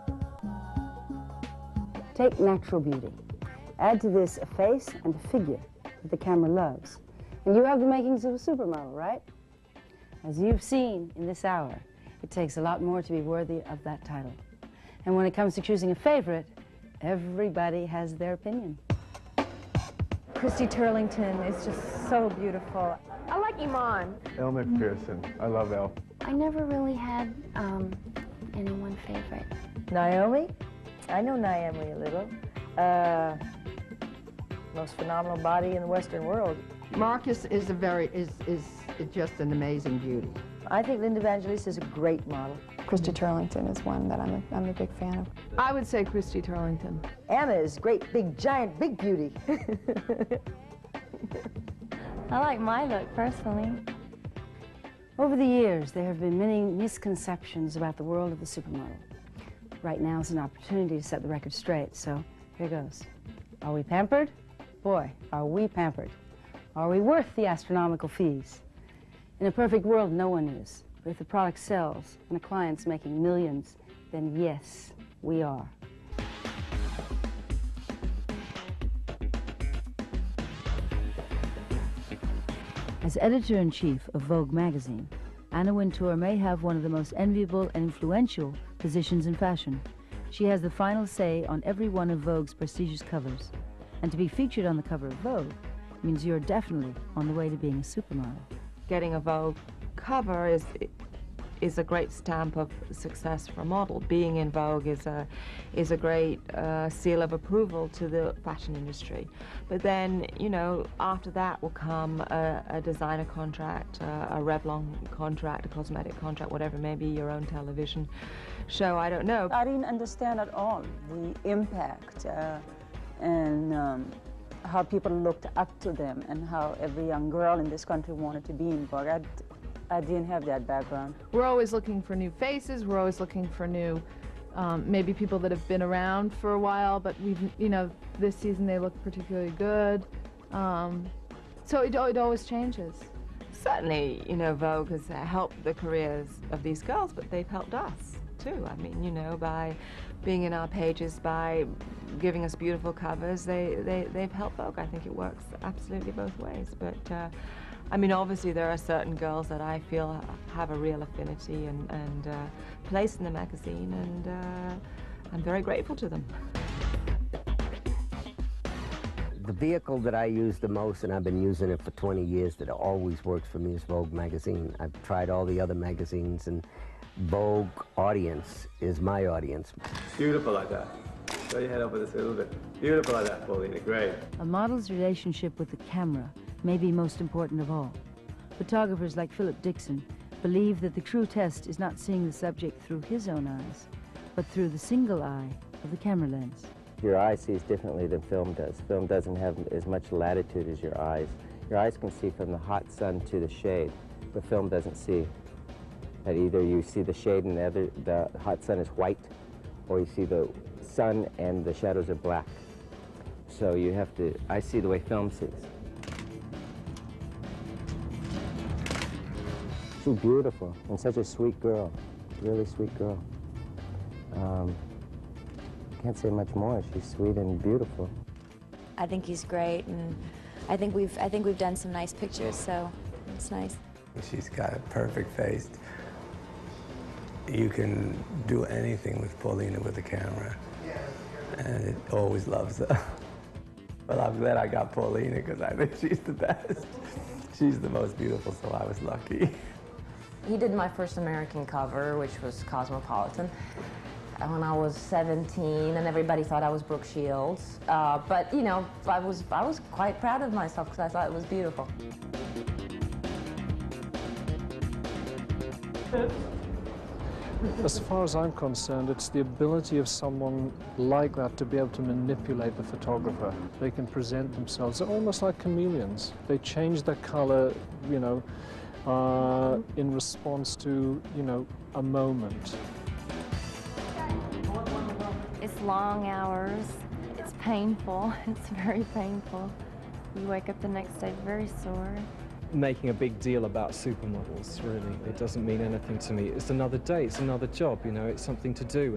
Take natural beauty. Add to this a face and a figure that the camera loves. And you have the makings of a supermodel, right? As you've seen in this hour, it takes a lot more to be worthy of that title. And when it comes to choosing a favorite, everybody has their opinion. Christy Turlington is just so beautiful. I like Iman. Elle McPherson. I love Elle. I never really had um, any one favorite. Naomi? I know Naomi a little. Uh, most phenomenal body in the Western world. Marcus is a very, is, is just an amazing beauty. I think Linda Evangelista is a great model. Christy Turlington is one that I'm a, I'm a big fan of. I would say Christy Turlington. Anna is great, big, giant, big beauty. I like my look, personally. Over the years, there have been many misconceptions about the world of the supermodel. Right now is an opportunity to set the record straight, so here goes. Are we pampered? Boy, are we pampered. Are we worth the astronomical fees? In a perfect world, no one is. But if the product sells and a client's making millions, then yes, we are. As editor-in-chief of Vogue magazine, Anna Wintour may have one of the most enviable and influential positions in fashion. She has the final say on every one of Vogue's prestigious covers. And to be featured on the cover of Vogue means you're definitely on the way to being a supermodel. Getting a Vogue cover is is a great stamp of success for a model. Being in Vogue is a is a great uh, seal of approval to the fashion industry. But then, you know, after that will come a, a designer contract, uh, a Revlon contract, a cosmetic contract, whatever, maybe your own television show. I don't know. I didn't understand at all the impact uh, and um, how people looked up to them and how every young girl in this country wanted to be in Vogue. I, I didn't have that background. We're always looking for new faces. We're always looking for new, um, maybe people that have been around for a while, but we've, you know, this season they look particularly good. Um, so it, it always changes. Certainly, you know, Vogue has helped the careers of these girls, but they've helped us too. I mean, you know, by being in our pages, by giving us beautiful covers, they, they, they've helped Vogue. I think it works absolutely both ways. But uh, I mean, obviously there are certain girls that I feel have a real affinity and, and uh, place in the magazine, and uh, I'm very grateful to them. The vehicle that I use the most, and I've been using it for twenty years, that always works for me, is Vogue magazine. I've tried all the other magazines, and Vogue audience is my audience. Beautiful like that. Show your head over this a little bit. Beautiful like that, Paulina, great. A model's relationship with the camera may be most important of all. Photographers like Philip Dixon believe that the true test is not seeing the subject through his own eyes, but through the single eye of the camera lens. Your eye sees differently than film does. Film doesn't have as much latitude as your eyes. Your eyes can see from the hot sun to the shade, but film doesn't see. That either you see the shade and the, other, the hot sun is white, or you see the sun and the shadows are black. So you have to, I see the way film sees. She's beautiful and such a sweet girl, really sweet girl. Um, can't say much more. She's sweet and beautiful. I think he's great, and I think we've I think we've done some nice pictures, so it's nice. She's got a perfect face. You can do anything with Paulina with the camera, and it always loves her. Well, I'm glad I got Paulina because I think she's the best. She's the most beautiful, so I was lucky. He did my first American cover, which was Cosmopolitan, when I was seventeen, and everybody thought I was Brooke Shields. Uh, but, you know, I was, I was quite proud of myself because I thought it was beautiful. As far as I'm concerned, it's the ability of someone like that to be able to manipulate the photographer. They can present themselves. They're almost like chameleons. They change their color, you know, uh, in response to, you know, a moment. It's long hours. It's painful. It's very painful. You wake up the next day very sore. Making a big deal about supermodels, really. It doesn't mean anything to me. It's another day, it's another job, you know, it's something to do.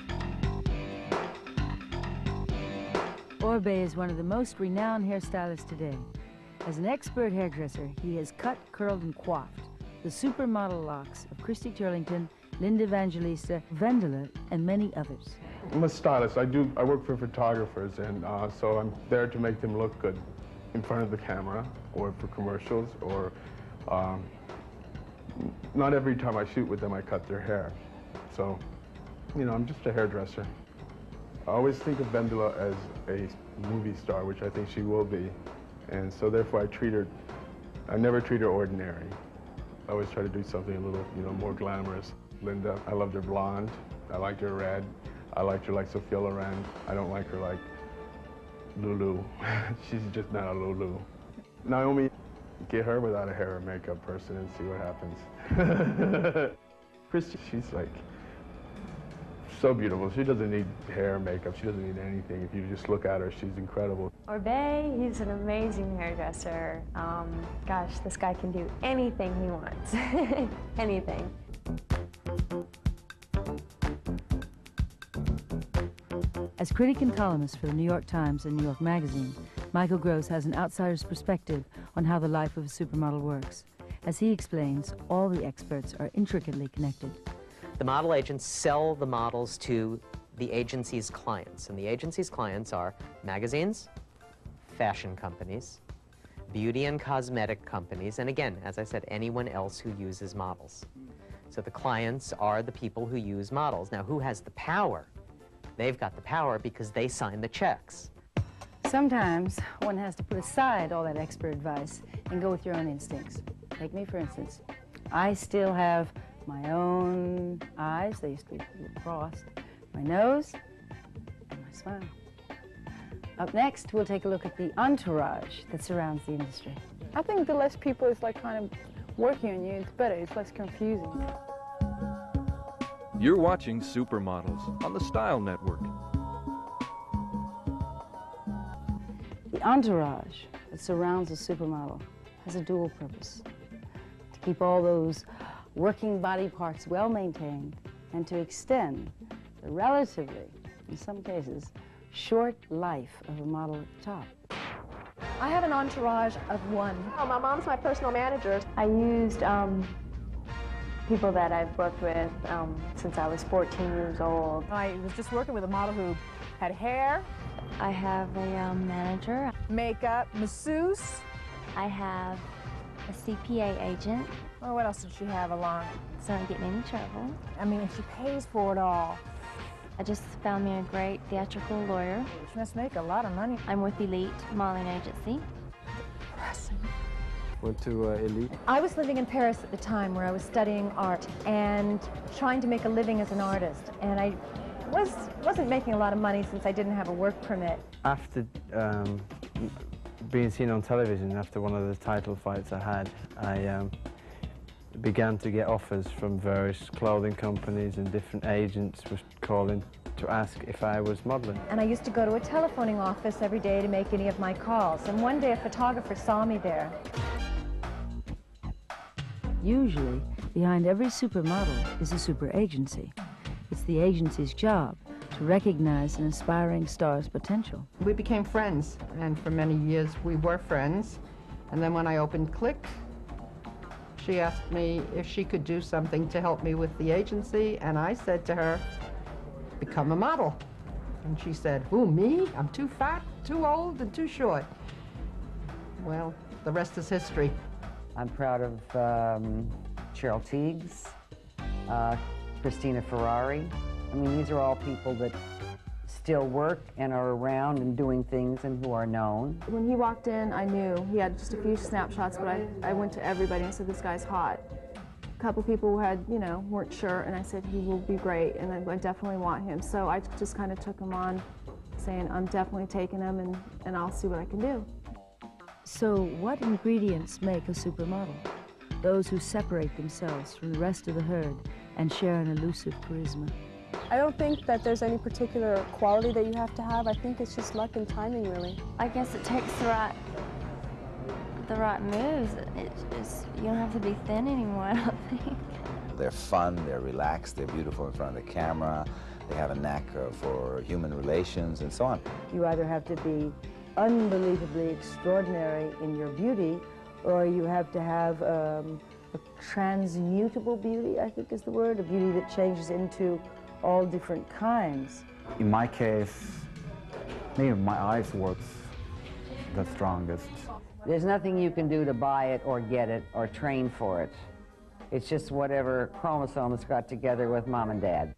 Orbe is one of the most renowned hairstylists today. As an expert hairdresser, he has cut, curled, and coiffed the supermodel locks of Christy Turlington, Linda Evangelista, Vendela, and many others. I'm a stylist. I do. I work for photographers, and uh, so I'm there to make them look good in front of the camera, or for commercials, or um, not every time I shoot with them I cut their hair. So, you know, I'm just a hairdresser. I always think of Vendela as a movie star, which I think she will be, and so therefore I treat her, I never treat her ordinary. I always try to do something a little, you know, more glamorous. Linda, I loved her blonde. I liked her red. I liked her like Sophia Loren. I don't like her like Lulu. She's just not a Lulu. Naomi, get her without a hair or makeup person and see what happens. Christy, she's like so beautiful. She doesn't need hair, makeup. She doesn't need anything. If you just look at her, she's incredible. Orbe, he's an amazing hairdresser. Um, gosh, this guy can do anything he wants. Anything. As critic and columnist for the New York Times and New York Magazine, Michael Gross has an outsider's perspective on how the life of a supermodel works. As he explains, all the experts are intricately connected. The model agents sell the models to the agency's clients, and the agency's clients are magazines, fashion companies, beauty and cosmetic companies, and again, as I said, anyone else who uses models. So the clients are the people who use models. Now, who has the power? They've got the power because they sign the checks. Sometimes one has to put aside all that expert advice and go with your own instincts. Take me, for instance. I still have my own eyes. They used to be crossed. My nose and my smile. Up next, we'll take a look at the entourage that surrounds the industry. I think the less people is like kind of working on you, it's better. It's less confusing. You're watching Supermodels on the Style Network. The entourage that surrounds a supermodel has a dual purpose: to keep all those working body parts well maintained and to extend the relatively, in some cases, short life of a model at the top. I have an entourage of one. Oh, my mom's my personal manager. I used um, people that I've worked with um, since I was fourteen years old. I was just working with a model who had hair. I have a um, manager. Makeup, masseuse. I have a C P A agent. Well, what else did she have along? So I don't get in any trouble. I mean, she pays for it all. I just found me a great theatrical lawyer. She must make a lot of money. I'm with Elite Modeling Agency. Depressing. Went to uh, Elite. I was living in Paris at the time where I was studying art and trying to make a living as an artist. And I was, wasn't making a lot of money since I didn't have a work permit. After um, being seen on television, after one of the title fights I had, I um, began to get offers from various clothing companies, and different agents were calling to ask if I was modeling. And I used to go to a telephoning office every day to make any of my calls. And one day a photographer saw me there. Usually, behind every supermodel is a super agency. It's the agency's job to recognize an aspiring star's potential. We became friends, and for many years we were friends. And then when I opened Click, she asked me if she could do something to help me with the agency, and I said to her, become a model. And she said, who, me? I'm too fat, too old, and too short. Well, the rest is history. I'm proud of um, Cheryl Tiegs, uh, Christina Ferrari. I mean, these are all people that still work and are around and doing things and who are known. When he walked in, I knew. He had just a few snapshots, but I, I went to everybody and said, this guy's hot. A couple people had, you know, weren't sure, and I said, he will be great, and I, I definitely want him. So I just kind of took him on, saying, I'm definitely taking him, and, and I'll see what I can do. So what ingredients make a supermodel? Those who separate themselves from the rest of the herd and share an elusive charisma. I don't think that there's any particular quality that you have to have. I think it's just luck and timing, really. I guess it takes the right, the right moves. It just, you don't have to be thin anymore, I don't think. They're fun, they're relaxed, they're beautiful in front of the camera, they have a knack uh, for human relations and so on. You either have to be unbelievably extraordinary in your beauty, or you have to have um, a transmutable beauty, I think is the word, a beauty that changes into all different kinds. In my case, maybe my eyes works the strongest. There's nothing you can do to buy it or get it or train for it. It's just whatever chromosomes got together with mom and dad.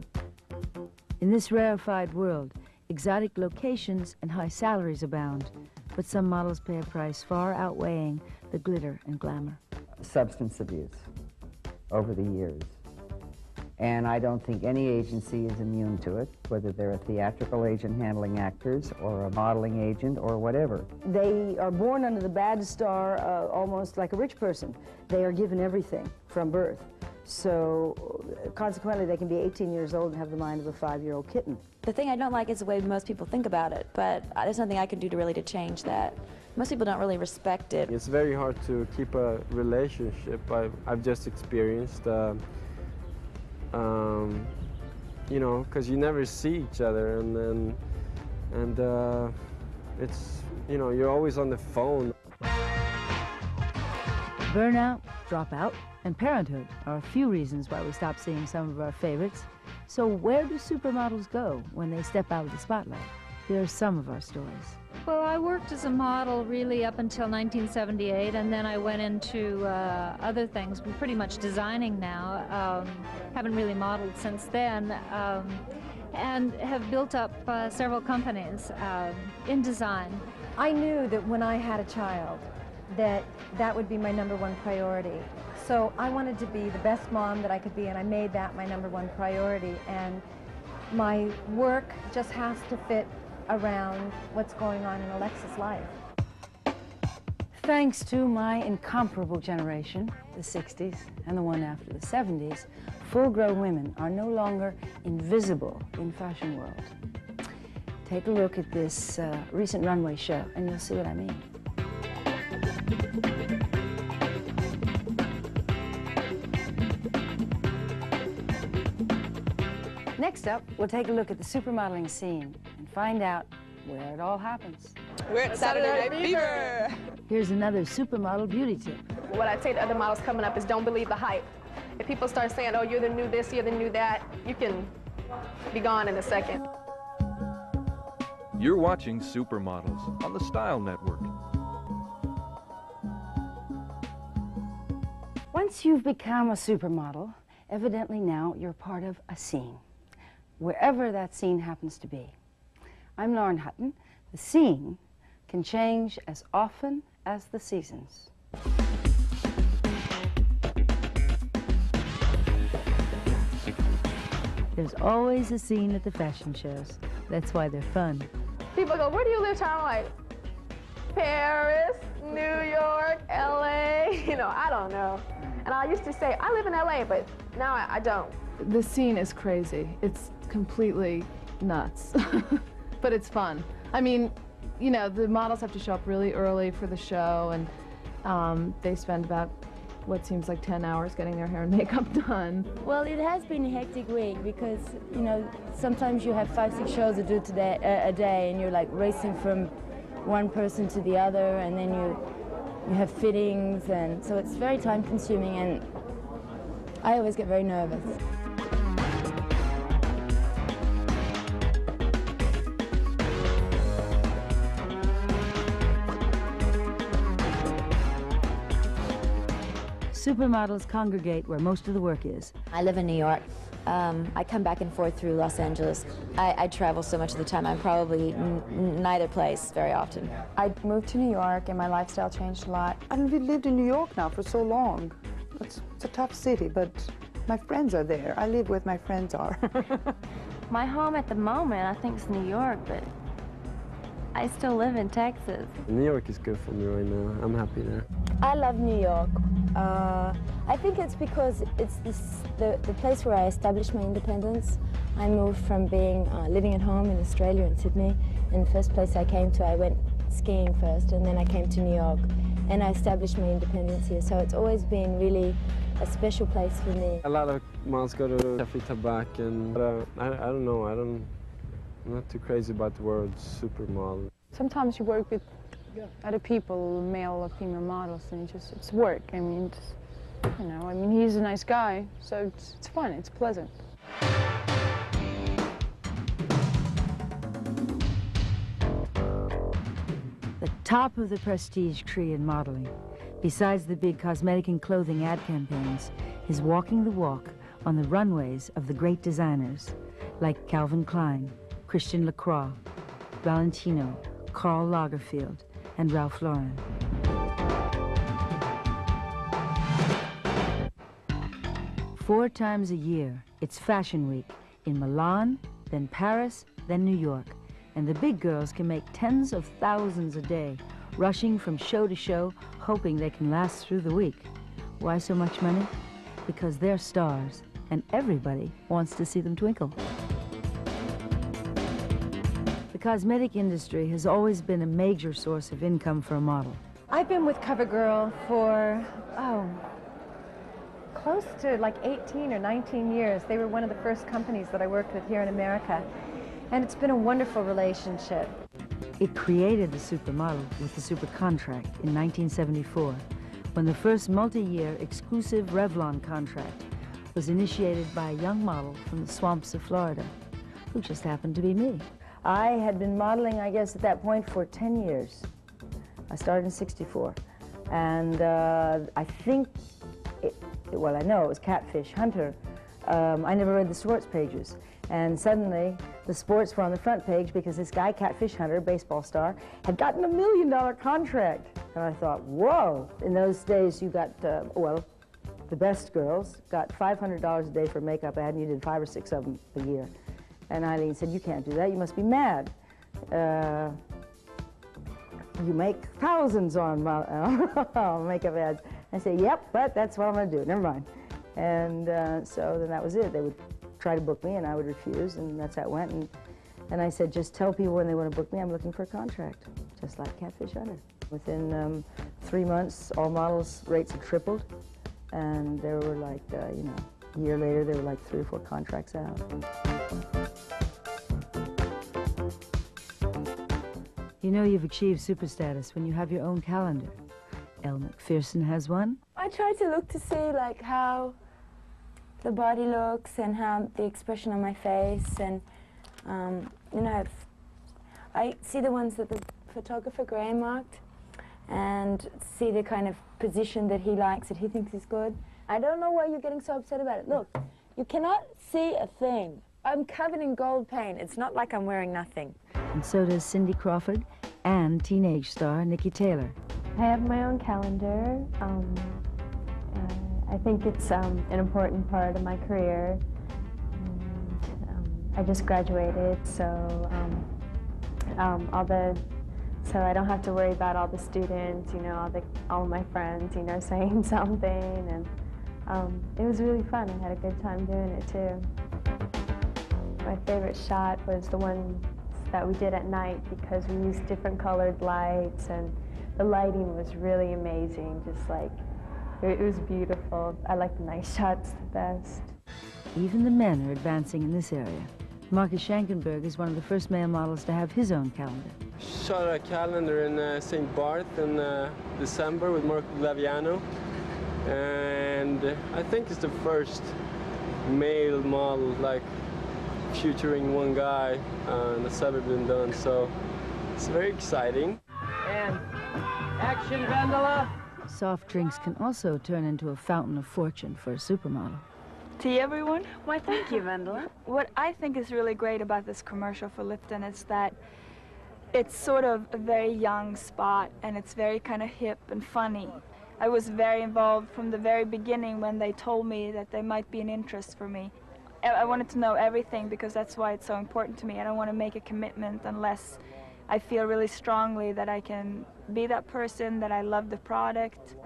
In this rarefied world, exotic locations and high salaries abound, but some models pay a price far outweighing the glitter and glamour. Substance abuse over the years. And I don't think any agency is immune to it, whether they're a theatrical agent handling actors or a modeling agent or whatever. They are born under the badge star uh, almost like a rich person. They are given everything from birth. So consequently, they can be eighteen years old and have the mind of a five-year-old kitten. The thing I don't like is the way most people think about it, but there's nothing I can do to really to change that. Most people don't really respect it. It's very hard to keep a relationship. I've, I've just experienced, uh, um, you know, because you never see each other, and then, and uh, it's, you know, you're always on the phone. Burnout, dropout, and parenthood are a few reasons why we stop seeing some of our favorites. So where do supermodels go when they step out of the spotlight? Here are some of our stories. Well, I worked as a model really up until nineteen seventy-eight, and then I went into uh, other things. I'm pretty much designing now. Um, haven't really modeled since then, um, and have built up uh, several companies um, in design. I knew that when I had a child, that that would be my number one priority. So I wanted to be the best mom that I could be, and I made that my number one priority. And my work just has to fit around what's going on in Alexa's life. Thanks to my incomparable generation, the sixties and the one after the seventies, full-grown women are no longer invisible in fashion world. Take a look at this uh, recent runway show and you'll see what I mean. Next up, we'll take a look at the supermodeling scene and find out where it all happens. We're at Saturday Night Fever. Here's another supermodel beauty tip. What I'd say to other models coming up is don't believe the hype. If people start saying, oh, you're the new this, you're the new that, you can be gone in a second. You're watching Supermodels on the Style Network. Once you've become a supermodel, evidently now you're part of a scene, wherever that scene happens to be. I'm Lauren Hutton. The scene can change as often as the seasons. There's always a scene at the fashion shows. That's why they're fun. People go, where do you live, Tom? I'm like, Paris, New York, L A, you know, I don't know. And I used to say, I live in L A, but now I, I don't. The scene is crazy. It's completely nuts, but it's fun. I mean, you know, the models have to show up really early for the show, and um, they spend about what seems like ten hours getting their hair and makeup done. Well, it has been a hectic week because, you know, sometimes you have five, six shows to do today, uh, a day, and you're like racing from one person to the other, and then you, you have fittings, and so it's very time consuming, and I always get very nervous. supermodels congregate where most of the work is. I live in New York. Um, I come back and forth through Los Angeles. I, I travel so much of the time, I'm probably n neither place very often. I moved to New York and my lifestyle changed a lot. And we lived in New York now for so long. It's, it's a tough city, but my friends are there. I live where my friends are. My home at the moment, I think, is New York, but I still live in Texas. New York is good for me right now. I'm happy there. I love New York. Uh, I think it's because it's this, the, the place where I established my independence. I moved from being uh, living at home in Australia in Sydney. And the first place I came to, I went skiing first, and then I came to New York. And I established my independence here. So it's always been really a special place for me. A lot of models go to Cafe Tabac, and uh, I, I don't know, I don't, I'm not too crazy about the word supermodel. Sometimes you work with other people, male or female models, and it just, it's work. I mean, it's, you know, I mean, he's a nice guy, so it's, it's fun, it's pleasant. The top of the prestige tree in modeling, besides the big cosmetic and clothing ad campaigns, is walking the walk on the runways of the great designers like Calvin Klein, Christian Lacroix, Valentino, Karl Lagerfeld, and Ralph Lauren. Four times a year, it's Fashion Week in Milan, then Paris, then New York. And the big girls can make tens of thousands a day, rushing from show to show, hoping they can last through the week. Why so much money? Because they're stars, and everybody wants to see them twinkle. The cosmetic industry has always been a major source of income for a model. I've been with CoverGirl for, oh, close to like eighteen or nineteen years. They were one of the first companies that I worked with here in America. And it's been a wonderful relationship. It created the supermodel with the super contract in nineteen seventy-four, when the first multi-year exclusive Revlon contract was initiated by a young model from the swamps of Florida, who just happened to be me. I had been modeling, I guess, at that point for ten years. I started in sixty-four. And uh, I think, it, well, I know it was Catfish Hunter. Um, I never read the sports pages. And suddenly, the sports were on the front page because this guy, Catfish Hunter, baseball star, had gotten a million dollar contract. And I thought, whoa. In those days, you got, uh, well, the best girls got five hundred dollars a day for a makeup ad, and you did five or six of them a year. And Eileen said, you can't do that, you must be mad. Uh, you make thousands on uh, makeup ads. I say, yep, but that's what I'm gonna do, never mind. And uh, so then that was it. They would try to book me, and I would refuse, and that's how it went. And, and I said, just tell people when they want to book me, I'm looking for a contract, just like Catfish Hunter. Within um, three months, all models' rates had tripled, and there were like, uh, you know, a year later, there were like three or four contracts out. You know you've achieved super status when you have your own calendar. Elle Macpherson has one. I try to look to see like how the body looks and how the expression on my face, and um, you know, if I see the ones that the photographer Graham marked and see the kind of position that he likes, that he thinks is good. I don't know why you're getting so upset about it. Look, you cannot see a thing. I'm covered in gold paint. It's not like I'm wearing nothing. And so does Cindy Crawford and teenage star Nikki Taylor. I have my own calendar. Um, uh, I think it's um, an important part of my career. And, um, I just graduated, so um, um, all the so I don't have to worry about all the students, you know, all the all of my friends, you know, saying something, and um, it was really fun. I had a good time doing it too. My favorite shot was the one that we did at night because we used different colored lights, and the lighting was really amazing. Just like it, it was beautiful. I like the night shots the best. Even the men are advancing in this area. Marcus Schenkenberg is one of the first male models to have his own calendar. Shot a calendar in uh, Saint Barth in uh, December with Marco Glaviano, and I think it's the first male model like featuring one guy uh, that's ever been done, so it's very exciting. And action, Vandala. Soft drinks can also turn into a fountain of fortune for a supermodel. Tea, everyone? Why, thank you, Vendela. What I think is really great about this commercial for Lipton is that it's sort of a very young spot, and it's very kind of hip and funny. I was very involved from the very beginning when they told me that there might be an interest for me. I, I wanted to know everything because that's why it's so important to me. I don't want to make a commitment unless I feel really strongly that I can be that person, that I love the product.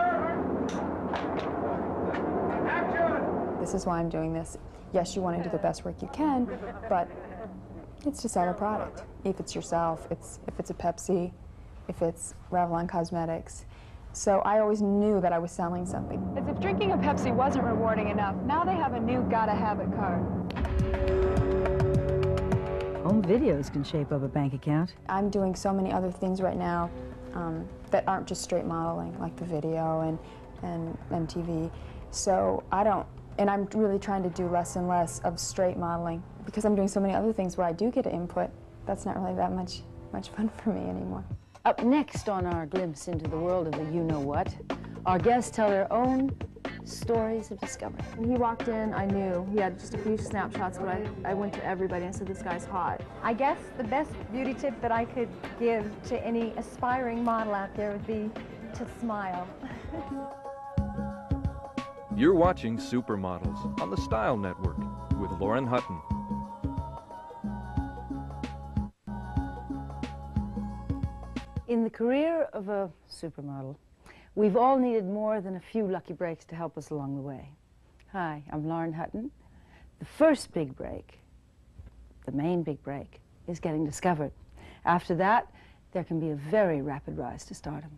This is why I'm doing this. Yes, you want to do the best work you can, but it's to sell a product. If it's yourself, it's, if it's a Pepsi, if it's Revlon Cosmetics. So I always knew that I was selling something. As if drinking a Pepsi wasn't rewarding enough, now they have a new gotta have it card. Home videos can shape up a bank account. I'm doing so many other things right now um, that aren't just straight modeling, like the video and, and M T V. So I don't, and I'm really trying to do less and less of straight modeling because I'm doing so many other things where I do get input. That's not really that much, much fun for me anymore. Up next on our glimpse into the world of the you-know-what, our guests tell their own stories of discovery. When he walked in, I knew. He had just a few snapshots, but I, I went to everybody and said, this guy's hot. I guess the best beauty tip that I could give to any aspiring model out there would be to smile. You're watching Supermodels on the Style Network with Lauren Hutton. In the career of a supermodel, we've all needed more than a few lucky breaks to help us along the way. Hi, I'm Lauren Hutton. The first big break, the main big break, is getting discovered. After that, there can be a very rapid rise to stardom.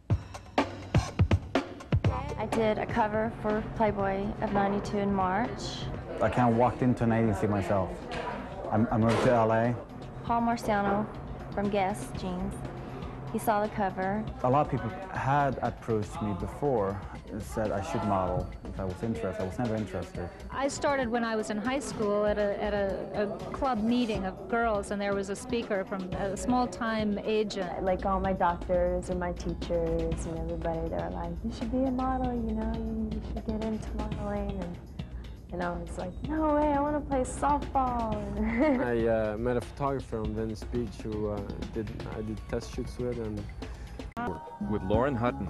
I did a cover for Playboy of ninety-two in March. I kind of walked into an agency myself. I, I moved to L A. Paul Marciano from Guess Jeans. He saw the cover. A lot of people had approached me before and said I should model if I was interested. I was never interested. I started when I was in high school at a, at a, a club meeting of girls, and there was a speaker from a small-time agent. Like all my doctors and my teachers and everybody, they were like, you should be a model, you know, you, you should get into modeling. And, and I was like, no way, I want to play softball. I uh, met a photographer on Venice Beach who uh, did, I did test shoots with, and with Lauren Hutton.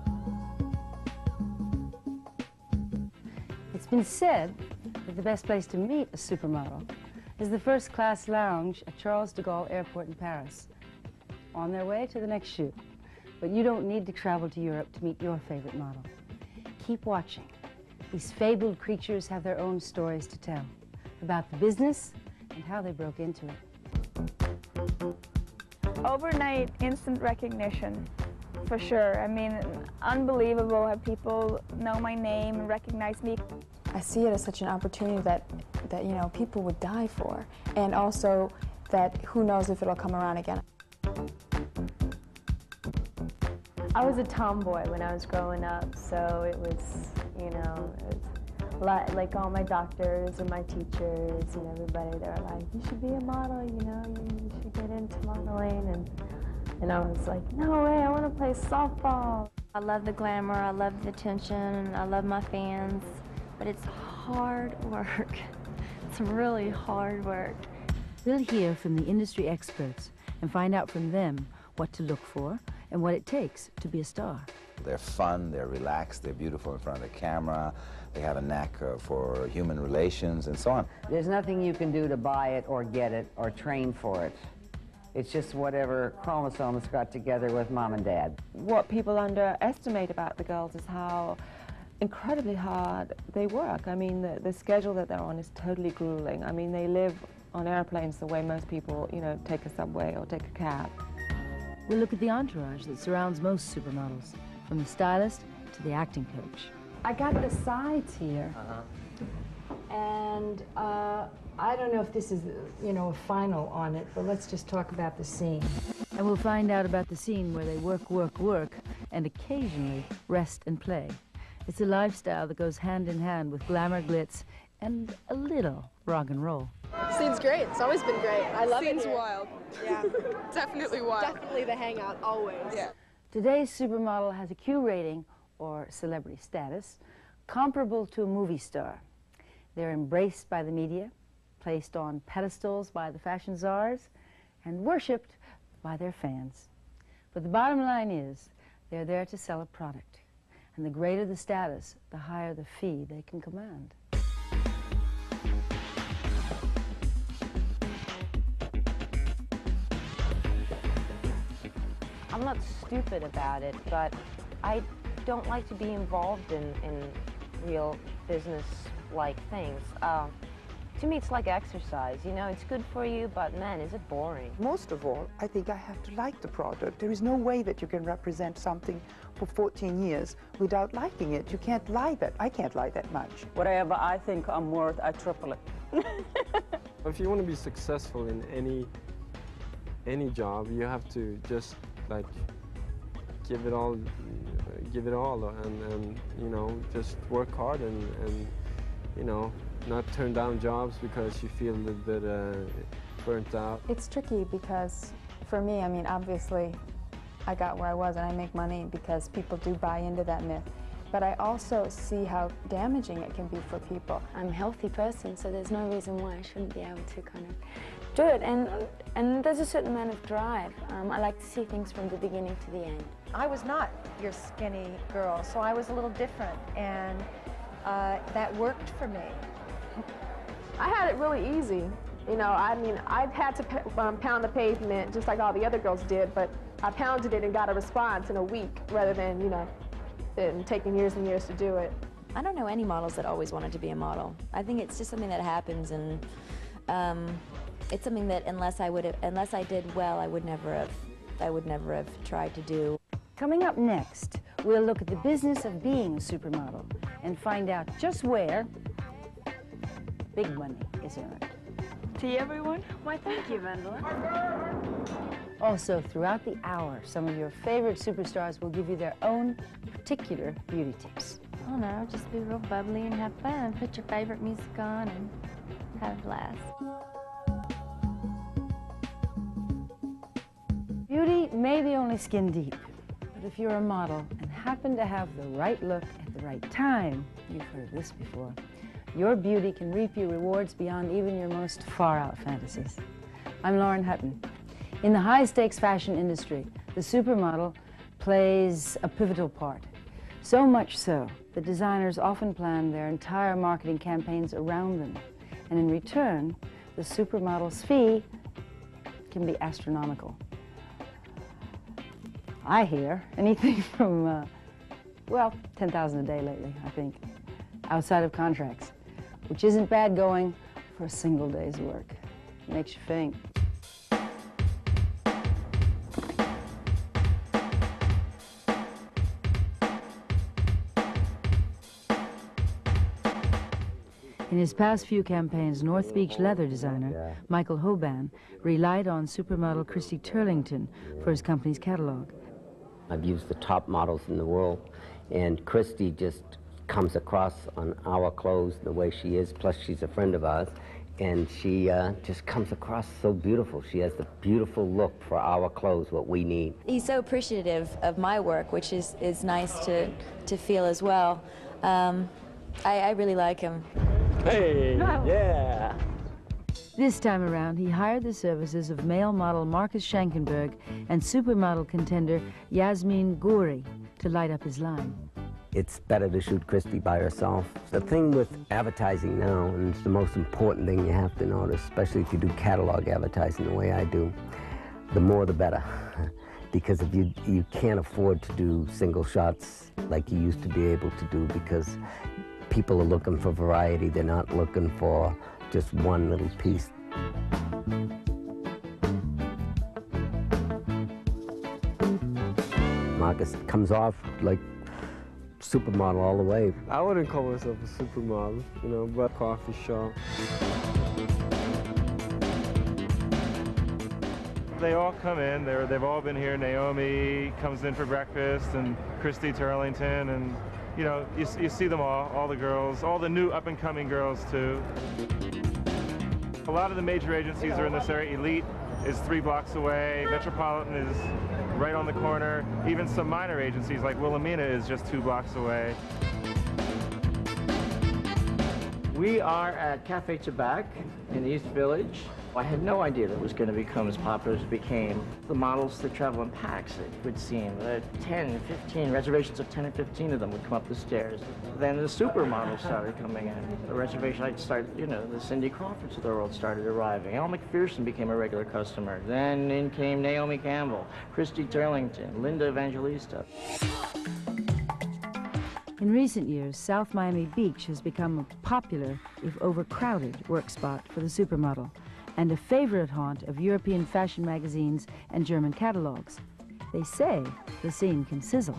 It's been said that the best place to meet a supermodel is the first-class lounge at Charles de Gaulle Airport in Paris, on their way to the next shoot. But you don't need to travel to Europe to meet your favorite model. Keep watching. These fabled creatures have their own stories to tell about the business and how they broke into it. Overnight instant recognition, for sure. I mean, unbelievable how people know my name and recognize me. I see it as such an opportunity that, that you know, people would die for, and also that who knows if it'll come around again. I was a tomboy when I was growing up, so it was, you know, it was like, like all my doctors and my teachers and everybody, they were like, you should be a model, you know, you, you should get into modeling. And, and I was like, no way, I want to play softball. I love the glamour, I love the attention, I love my fans, but it's hard work. It's really hard work. We'll hear from the industry experts and find out from them what to look for and what it takes to be a star. They're fun, they're relaxed, they're beautiful in front of the camera, they have a knack uh, for human relations and so on. There's nothing you can do to buy it or get it or train for it. It's just whatever chromosomes got together with mom and dad. What people underestimate about the girls is how incredibly hard they work. I mean, the, the schedule that they're on is totally grueling. I mean, they live on airplanes the way most people, you know, take a subway or take a cab. We'll look at the entourage that surrounds most supermodels, from the stylist to the acting coach. I got the sides here, Uh-huh. and uh, I don't know if this is, you know, a final on it, but let's just talk about the scene. And we'll find out about the scene where they work, work, work, and occasionally rest and play. It's a lifestyle that goes hand in hand with glamour, glitz, and a little rock and roll. Scene's great. It's always been great. I love Scene's it here. wild. Yeah. Definitely wild. Definitely the hangout, always. Yeah. Today's supermodel has a Q rating or celebrity status, comparable to a movie star. They're embraced by the media, placed on pedestals by the fashion czars, and worshipped by their fans. But the bottom line is, they're there to sell a product. And the greater the status, the higher the fee they can command. I'm not stupid about it, but I don't like to be involved in, in real business-like things. Uh, to me, it's like exercise. You know, it's good for you, but man, is it boring. Most of all, I think I have to like the product. There is no way that you can represent something for fourteen years without liking it. You can't lie that. I can't lie that much. Whatever I think I'm worth, I triple it. If you want to be successful in any any job, you have to just like give it all, give it all, and, and you know, just work hard and, and you know, not turn down jobs because you feel a little bit uh, burnt out. It's tricky because for me, I mean, obviously I got where I was and I make money because people do buy into that myth. But I also see how damaging it can be for people. I'm a healthy person, so there's no reason why I shouldn't be able to kind of do it. And, and there's a certain amount of drive. Um, I like to see things from the beginning to the end. I was not your skinny girl, so I was a little different, and uh, that worked for me. I had it really easy. You know, I mean, I had to um, pound the pavement just like all the other girls did, but I pounded it and got a response in a week rather than, you know, than taking years and years to do it. I don't know any models that always wanted to be a model. I think it's just something that happens, and um, it's something that unless I would have, unless I did well, I would never have, I would never have tried to do. Coming up next, we'll look at the business of being a supermodel and find out just where big money is earned. Tea, everyone? Why, thank you, Vendela. Also, throughout the hour, some of your favorite superstars will give you their own particular beauty tips. I don't know, just be real bubbly and have fun. Put your favorite music on and have a blast. Beauty may be only skin deep, but if you're a model and happen to have the right look at the right time, you've heard this before, your beauty can reap you rewards beyond even your most far-out fantasies. I'm Lauren Hutton. In the high-stakes fashion industry, the supermodel plays a pivotal part. So much so that designers often plan their entire marketing campaigns around them. And in return, the supermodel's fee can be astronomical. I hear anything from, uh, well, ten thousand dollars a day lately, I think, outside of contracts, which isn't bad going for a single day's work. It makes you faint. In his past few campaigns, North Beach leather designer Michael Hoban relied on supermodel Christy Turlington for his company's catalog. I've used the top models in the world, and Christy just comes across on our clothes the way she is, plus she's a friend of ours, and she uh, just comes across so beautiful. She has the beautiful look for our clothes, what we need. He's so appreciative of my work, which is, is nice to, to feel as well. Um, I, I really like him. Hey, yeah! This time around, he hired the services of male model Marcus Schenkenberg and supermodel contender Yasmin Ghouri to light up his line. It's better to shoot Christy by herself. The thing with advertising now, and it's the most important thing you have to notice, especially if you do catalog advertising the way I do, the more the better. Because if you, you can't afford to do single shots like you used to be able to do, because people are looking for variety. They're not looking for just one little piece. Marcus comes off like supermodel all the way. I wouldn't call myself a supermodel, you know, but coffee shop. They all come in. They're, they've all been here. Naomi comes in for breakfast, and Christy Turlington, and you know, you, you see them all, all the girls, all the new up-and-coming girls, too. A lot of the major agencies are in this area. Elite is three blocks away. Metropolitan is right on the corner. Even some minor agencies like Wilhelmina is just two blocks away. We are at Cafe Tabac in East Village. I had no idea that it was going to become as popular as it became. The models that travel in packs, it would seem. Uh, ten, fifteen, reservations of ten and fifteen of them would come up the stairs. Then the supermodels started coming in. The reservation, I started, you know, the Cindy Crawfords of the world started arriving. Elle McPherson became a regular customer. Then in came Naomi Campbell, Christy Turlington, Linda Evangelista. In recent years, South Miami Beach has become a popular, if overcrowded, work spot for the supermodel, and a favorite haunt of European fashion magazines and German catalogs. They say the scene can sizzle.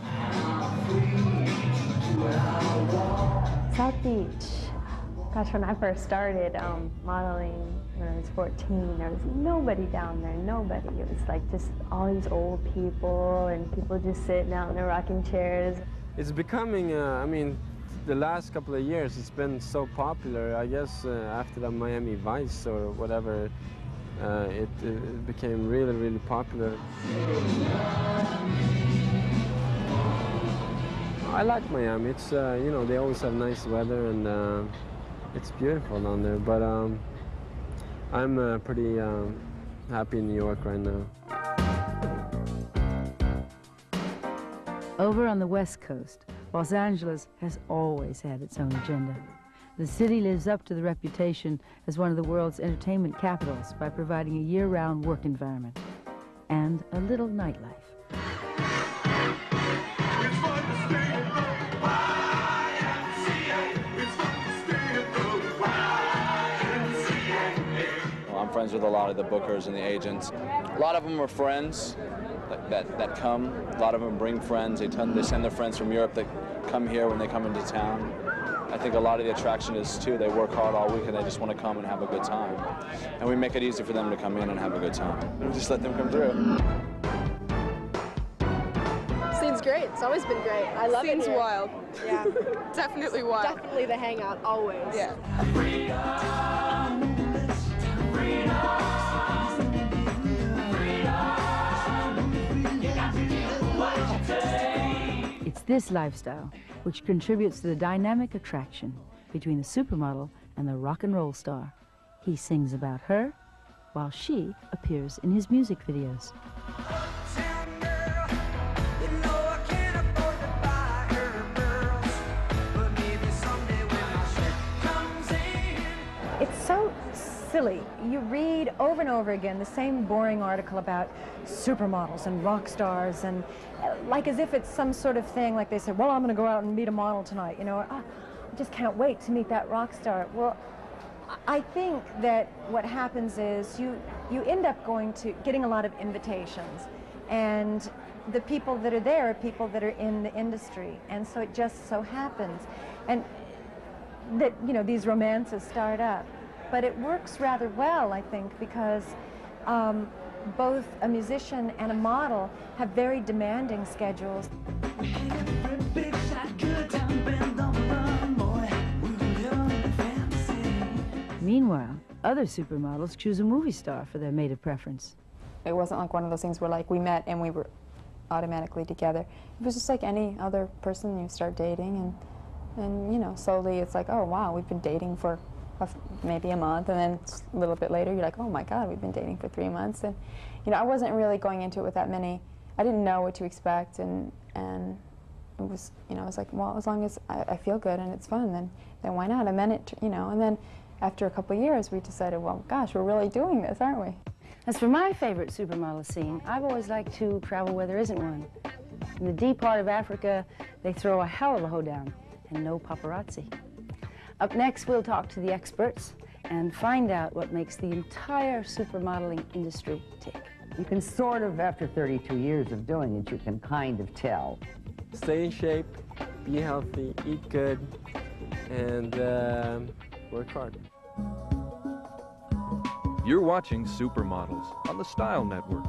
South Beach. Gosh, when I first started um, modeling when I was fourteen, there was nobody down there, nobody. It was like just all these old people and people just sitting out in their rocking chairs. It's becoming, uh, I mean, the last couple of years it's been so popular. I guess uh, after the Miami Vice or whatever, uh, it, it became really, really popular. I like Miami. It's, uh, you know, they always have nice weather and uh, it's beautiful down there. But um, I'm uh, pretty um, happy in New York right now. Over on the West Coast, Los Angeles has always had its own agenda. The city lives up to the reputation as one of the world's entertainment capitals by providing a year-round work environment and a little nightlife. Well, I'm friends with a lot of the bookers and the agents. A lot of them are friends that, that, that come. A lot of them bring friends. They, tend, they send their friends from Europe that come here when they come into town. I think a lot of the attraction is, too, they work hard all week and they just want to come and have a good time. And we make it easy for them to come in and have a good time. And just let them come through. Scene's great. It's always been great. I love Scene's it here. wild. Yeah. Definitely wild. Definitely the hangout, always. Yeah. It's this lifestyle which contributes to the dynamic attraction between the supermodel and the rock and roll star. He sings about her while she appears in his music videos. It's so silly. You read over and over again the same boring article about supermodels and rock stars, and uh, like as if it's some sort of thing, like they say, well, I'm going to go out and meet a model tonight, you know, oh, I just can't wait to meet that rock star. Well, I think that what happens is you, you end up going to, getting a lot of invitations, and the people that are there are people that are in the industry, and so it just so happens. And that, you know, these romances start up. But it works rather well, I think, because um, both a musician and a model have very demanding schedules. Meanwhile, other supermodels choose a movie star for their mate of preference. It wasn't like one of those things where like we met and we were automatically together. It was just like any other person. You start dating and, and you know, slowly it's like, oh wow, we've been dating for a, maybe a month, and then a little bit later you're like, oh my God, we've been dating for three months. And you know, I wasn't really going into it with that many, I didn't know what to expect, and, and it was, you know, I was like, well, as long as I, I feel good and it's fun, then, then why not? And then it, you know, and then after a couple of years we decided, well, gosh, we're really doing this, aren't we? As for my favorite supermodel scene, I've always liked to travel where there isn't one. In the deep part of Africa, they throw a hell of a hoedown, and no paparazzi. Up next, we'll talk to the experts and find out what makes the entire supermodeling industry tick. You can sort of, after thirty-two years of doing it, you can kind of tell. Stay in shape, be healthy, eat good, and uh, work hard. You're watching Supermodels on the Style Network.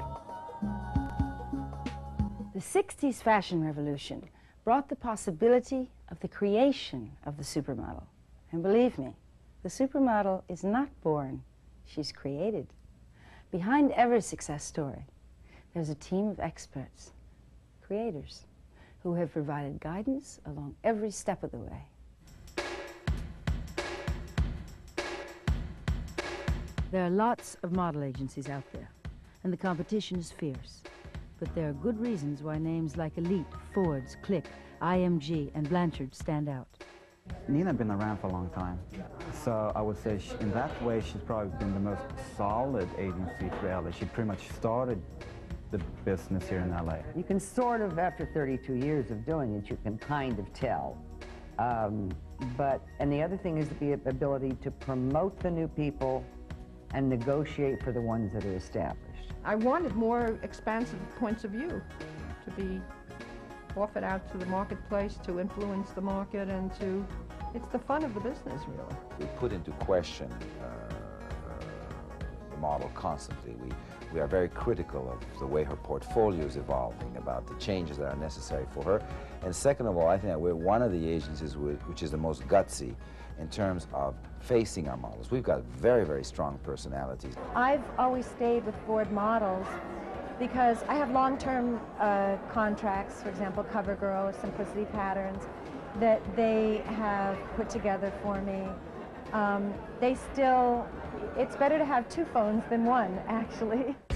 The sixties fashion revolution brought the possibility of the creation of the supermodel. And believe me, the supermodel is not born, she's created. Behind every success story, There's a team of experts, creators, who have provided guidance along every step of the way. There are lots of model agencies out there, and the competition is fierce. But there are good reasons why names like Elite, Ford's, Click, I M G, and Blanchard stand out. Nina had been around for a long time, so I would say she, in that way she's probably been the most solid agency for L A. She pretty much started the business here in L A. You can sort of, after thirty-two years of doing it, you can kind of tell. Um, but, and the other thing is the ability to promote the new people and negotiate for the ones that are established. I wanted more expansive points of view to be offered out to the marketplace, to influence the market, and to, it's the fun of the business, really. We put into question uh, the model constantly. We, we are very critical of the way her portfolio is evolving, about the changes that are necessary for her. And second of all, I think that we're one of the agencies which is the most gutsy in terms of facing our models. We've got very, very strong personalities. I've always stayed with Ford Models because I have long-term uh, contracts, for example, CoverGirl or Simplicity Patterns, that they have put together for me. Um, they still, it's better to have two phones than one, actually.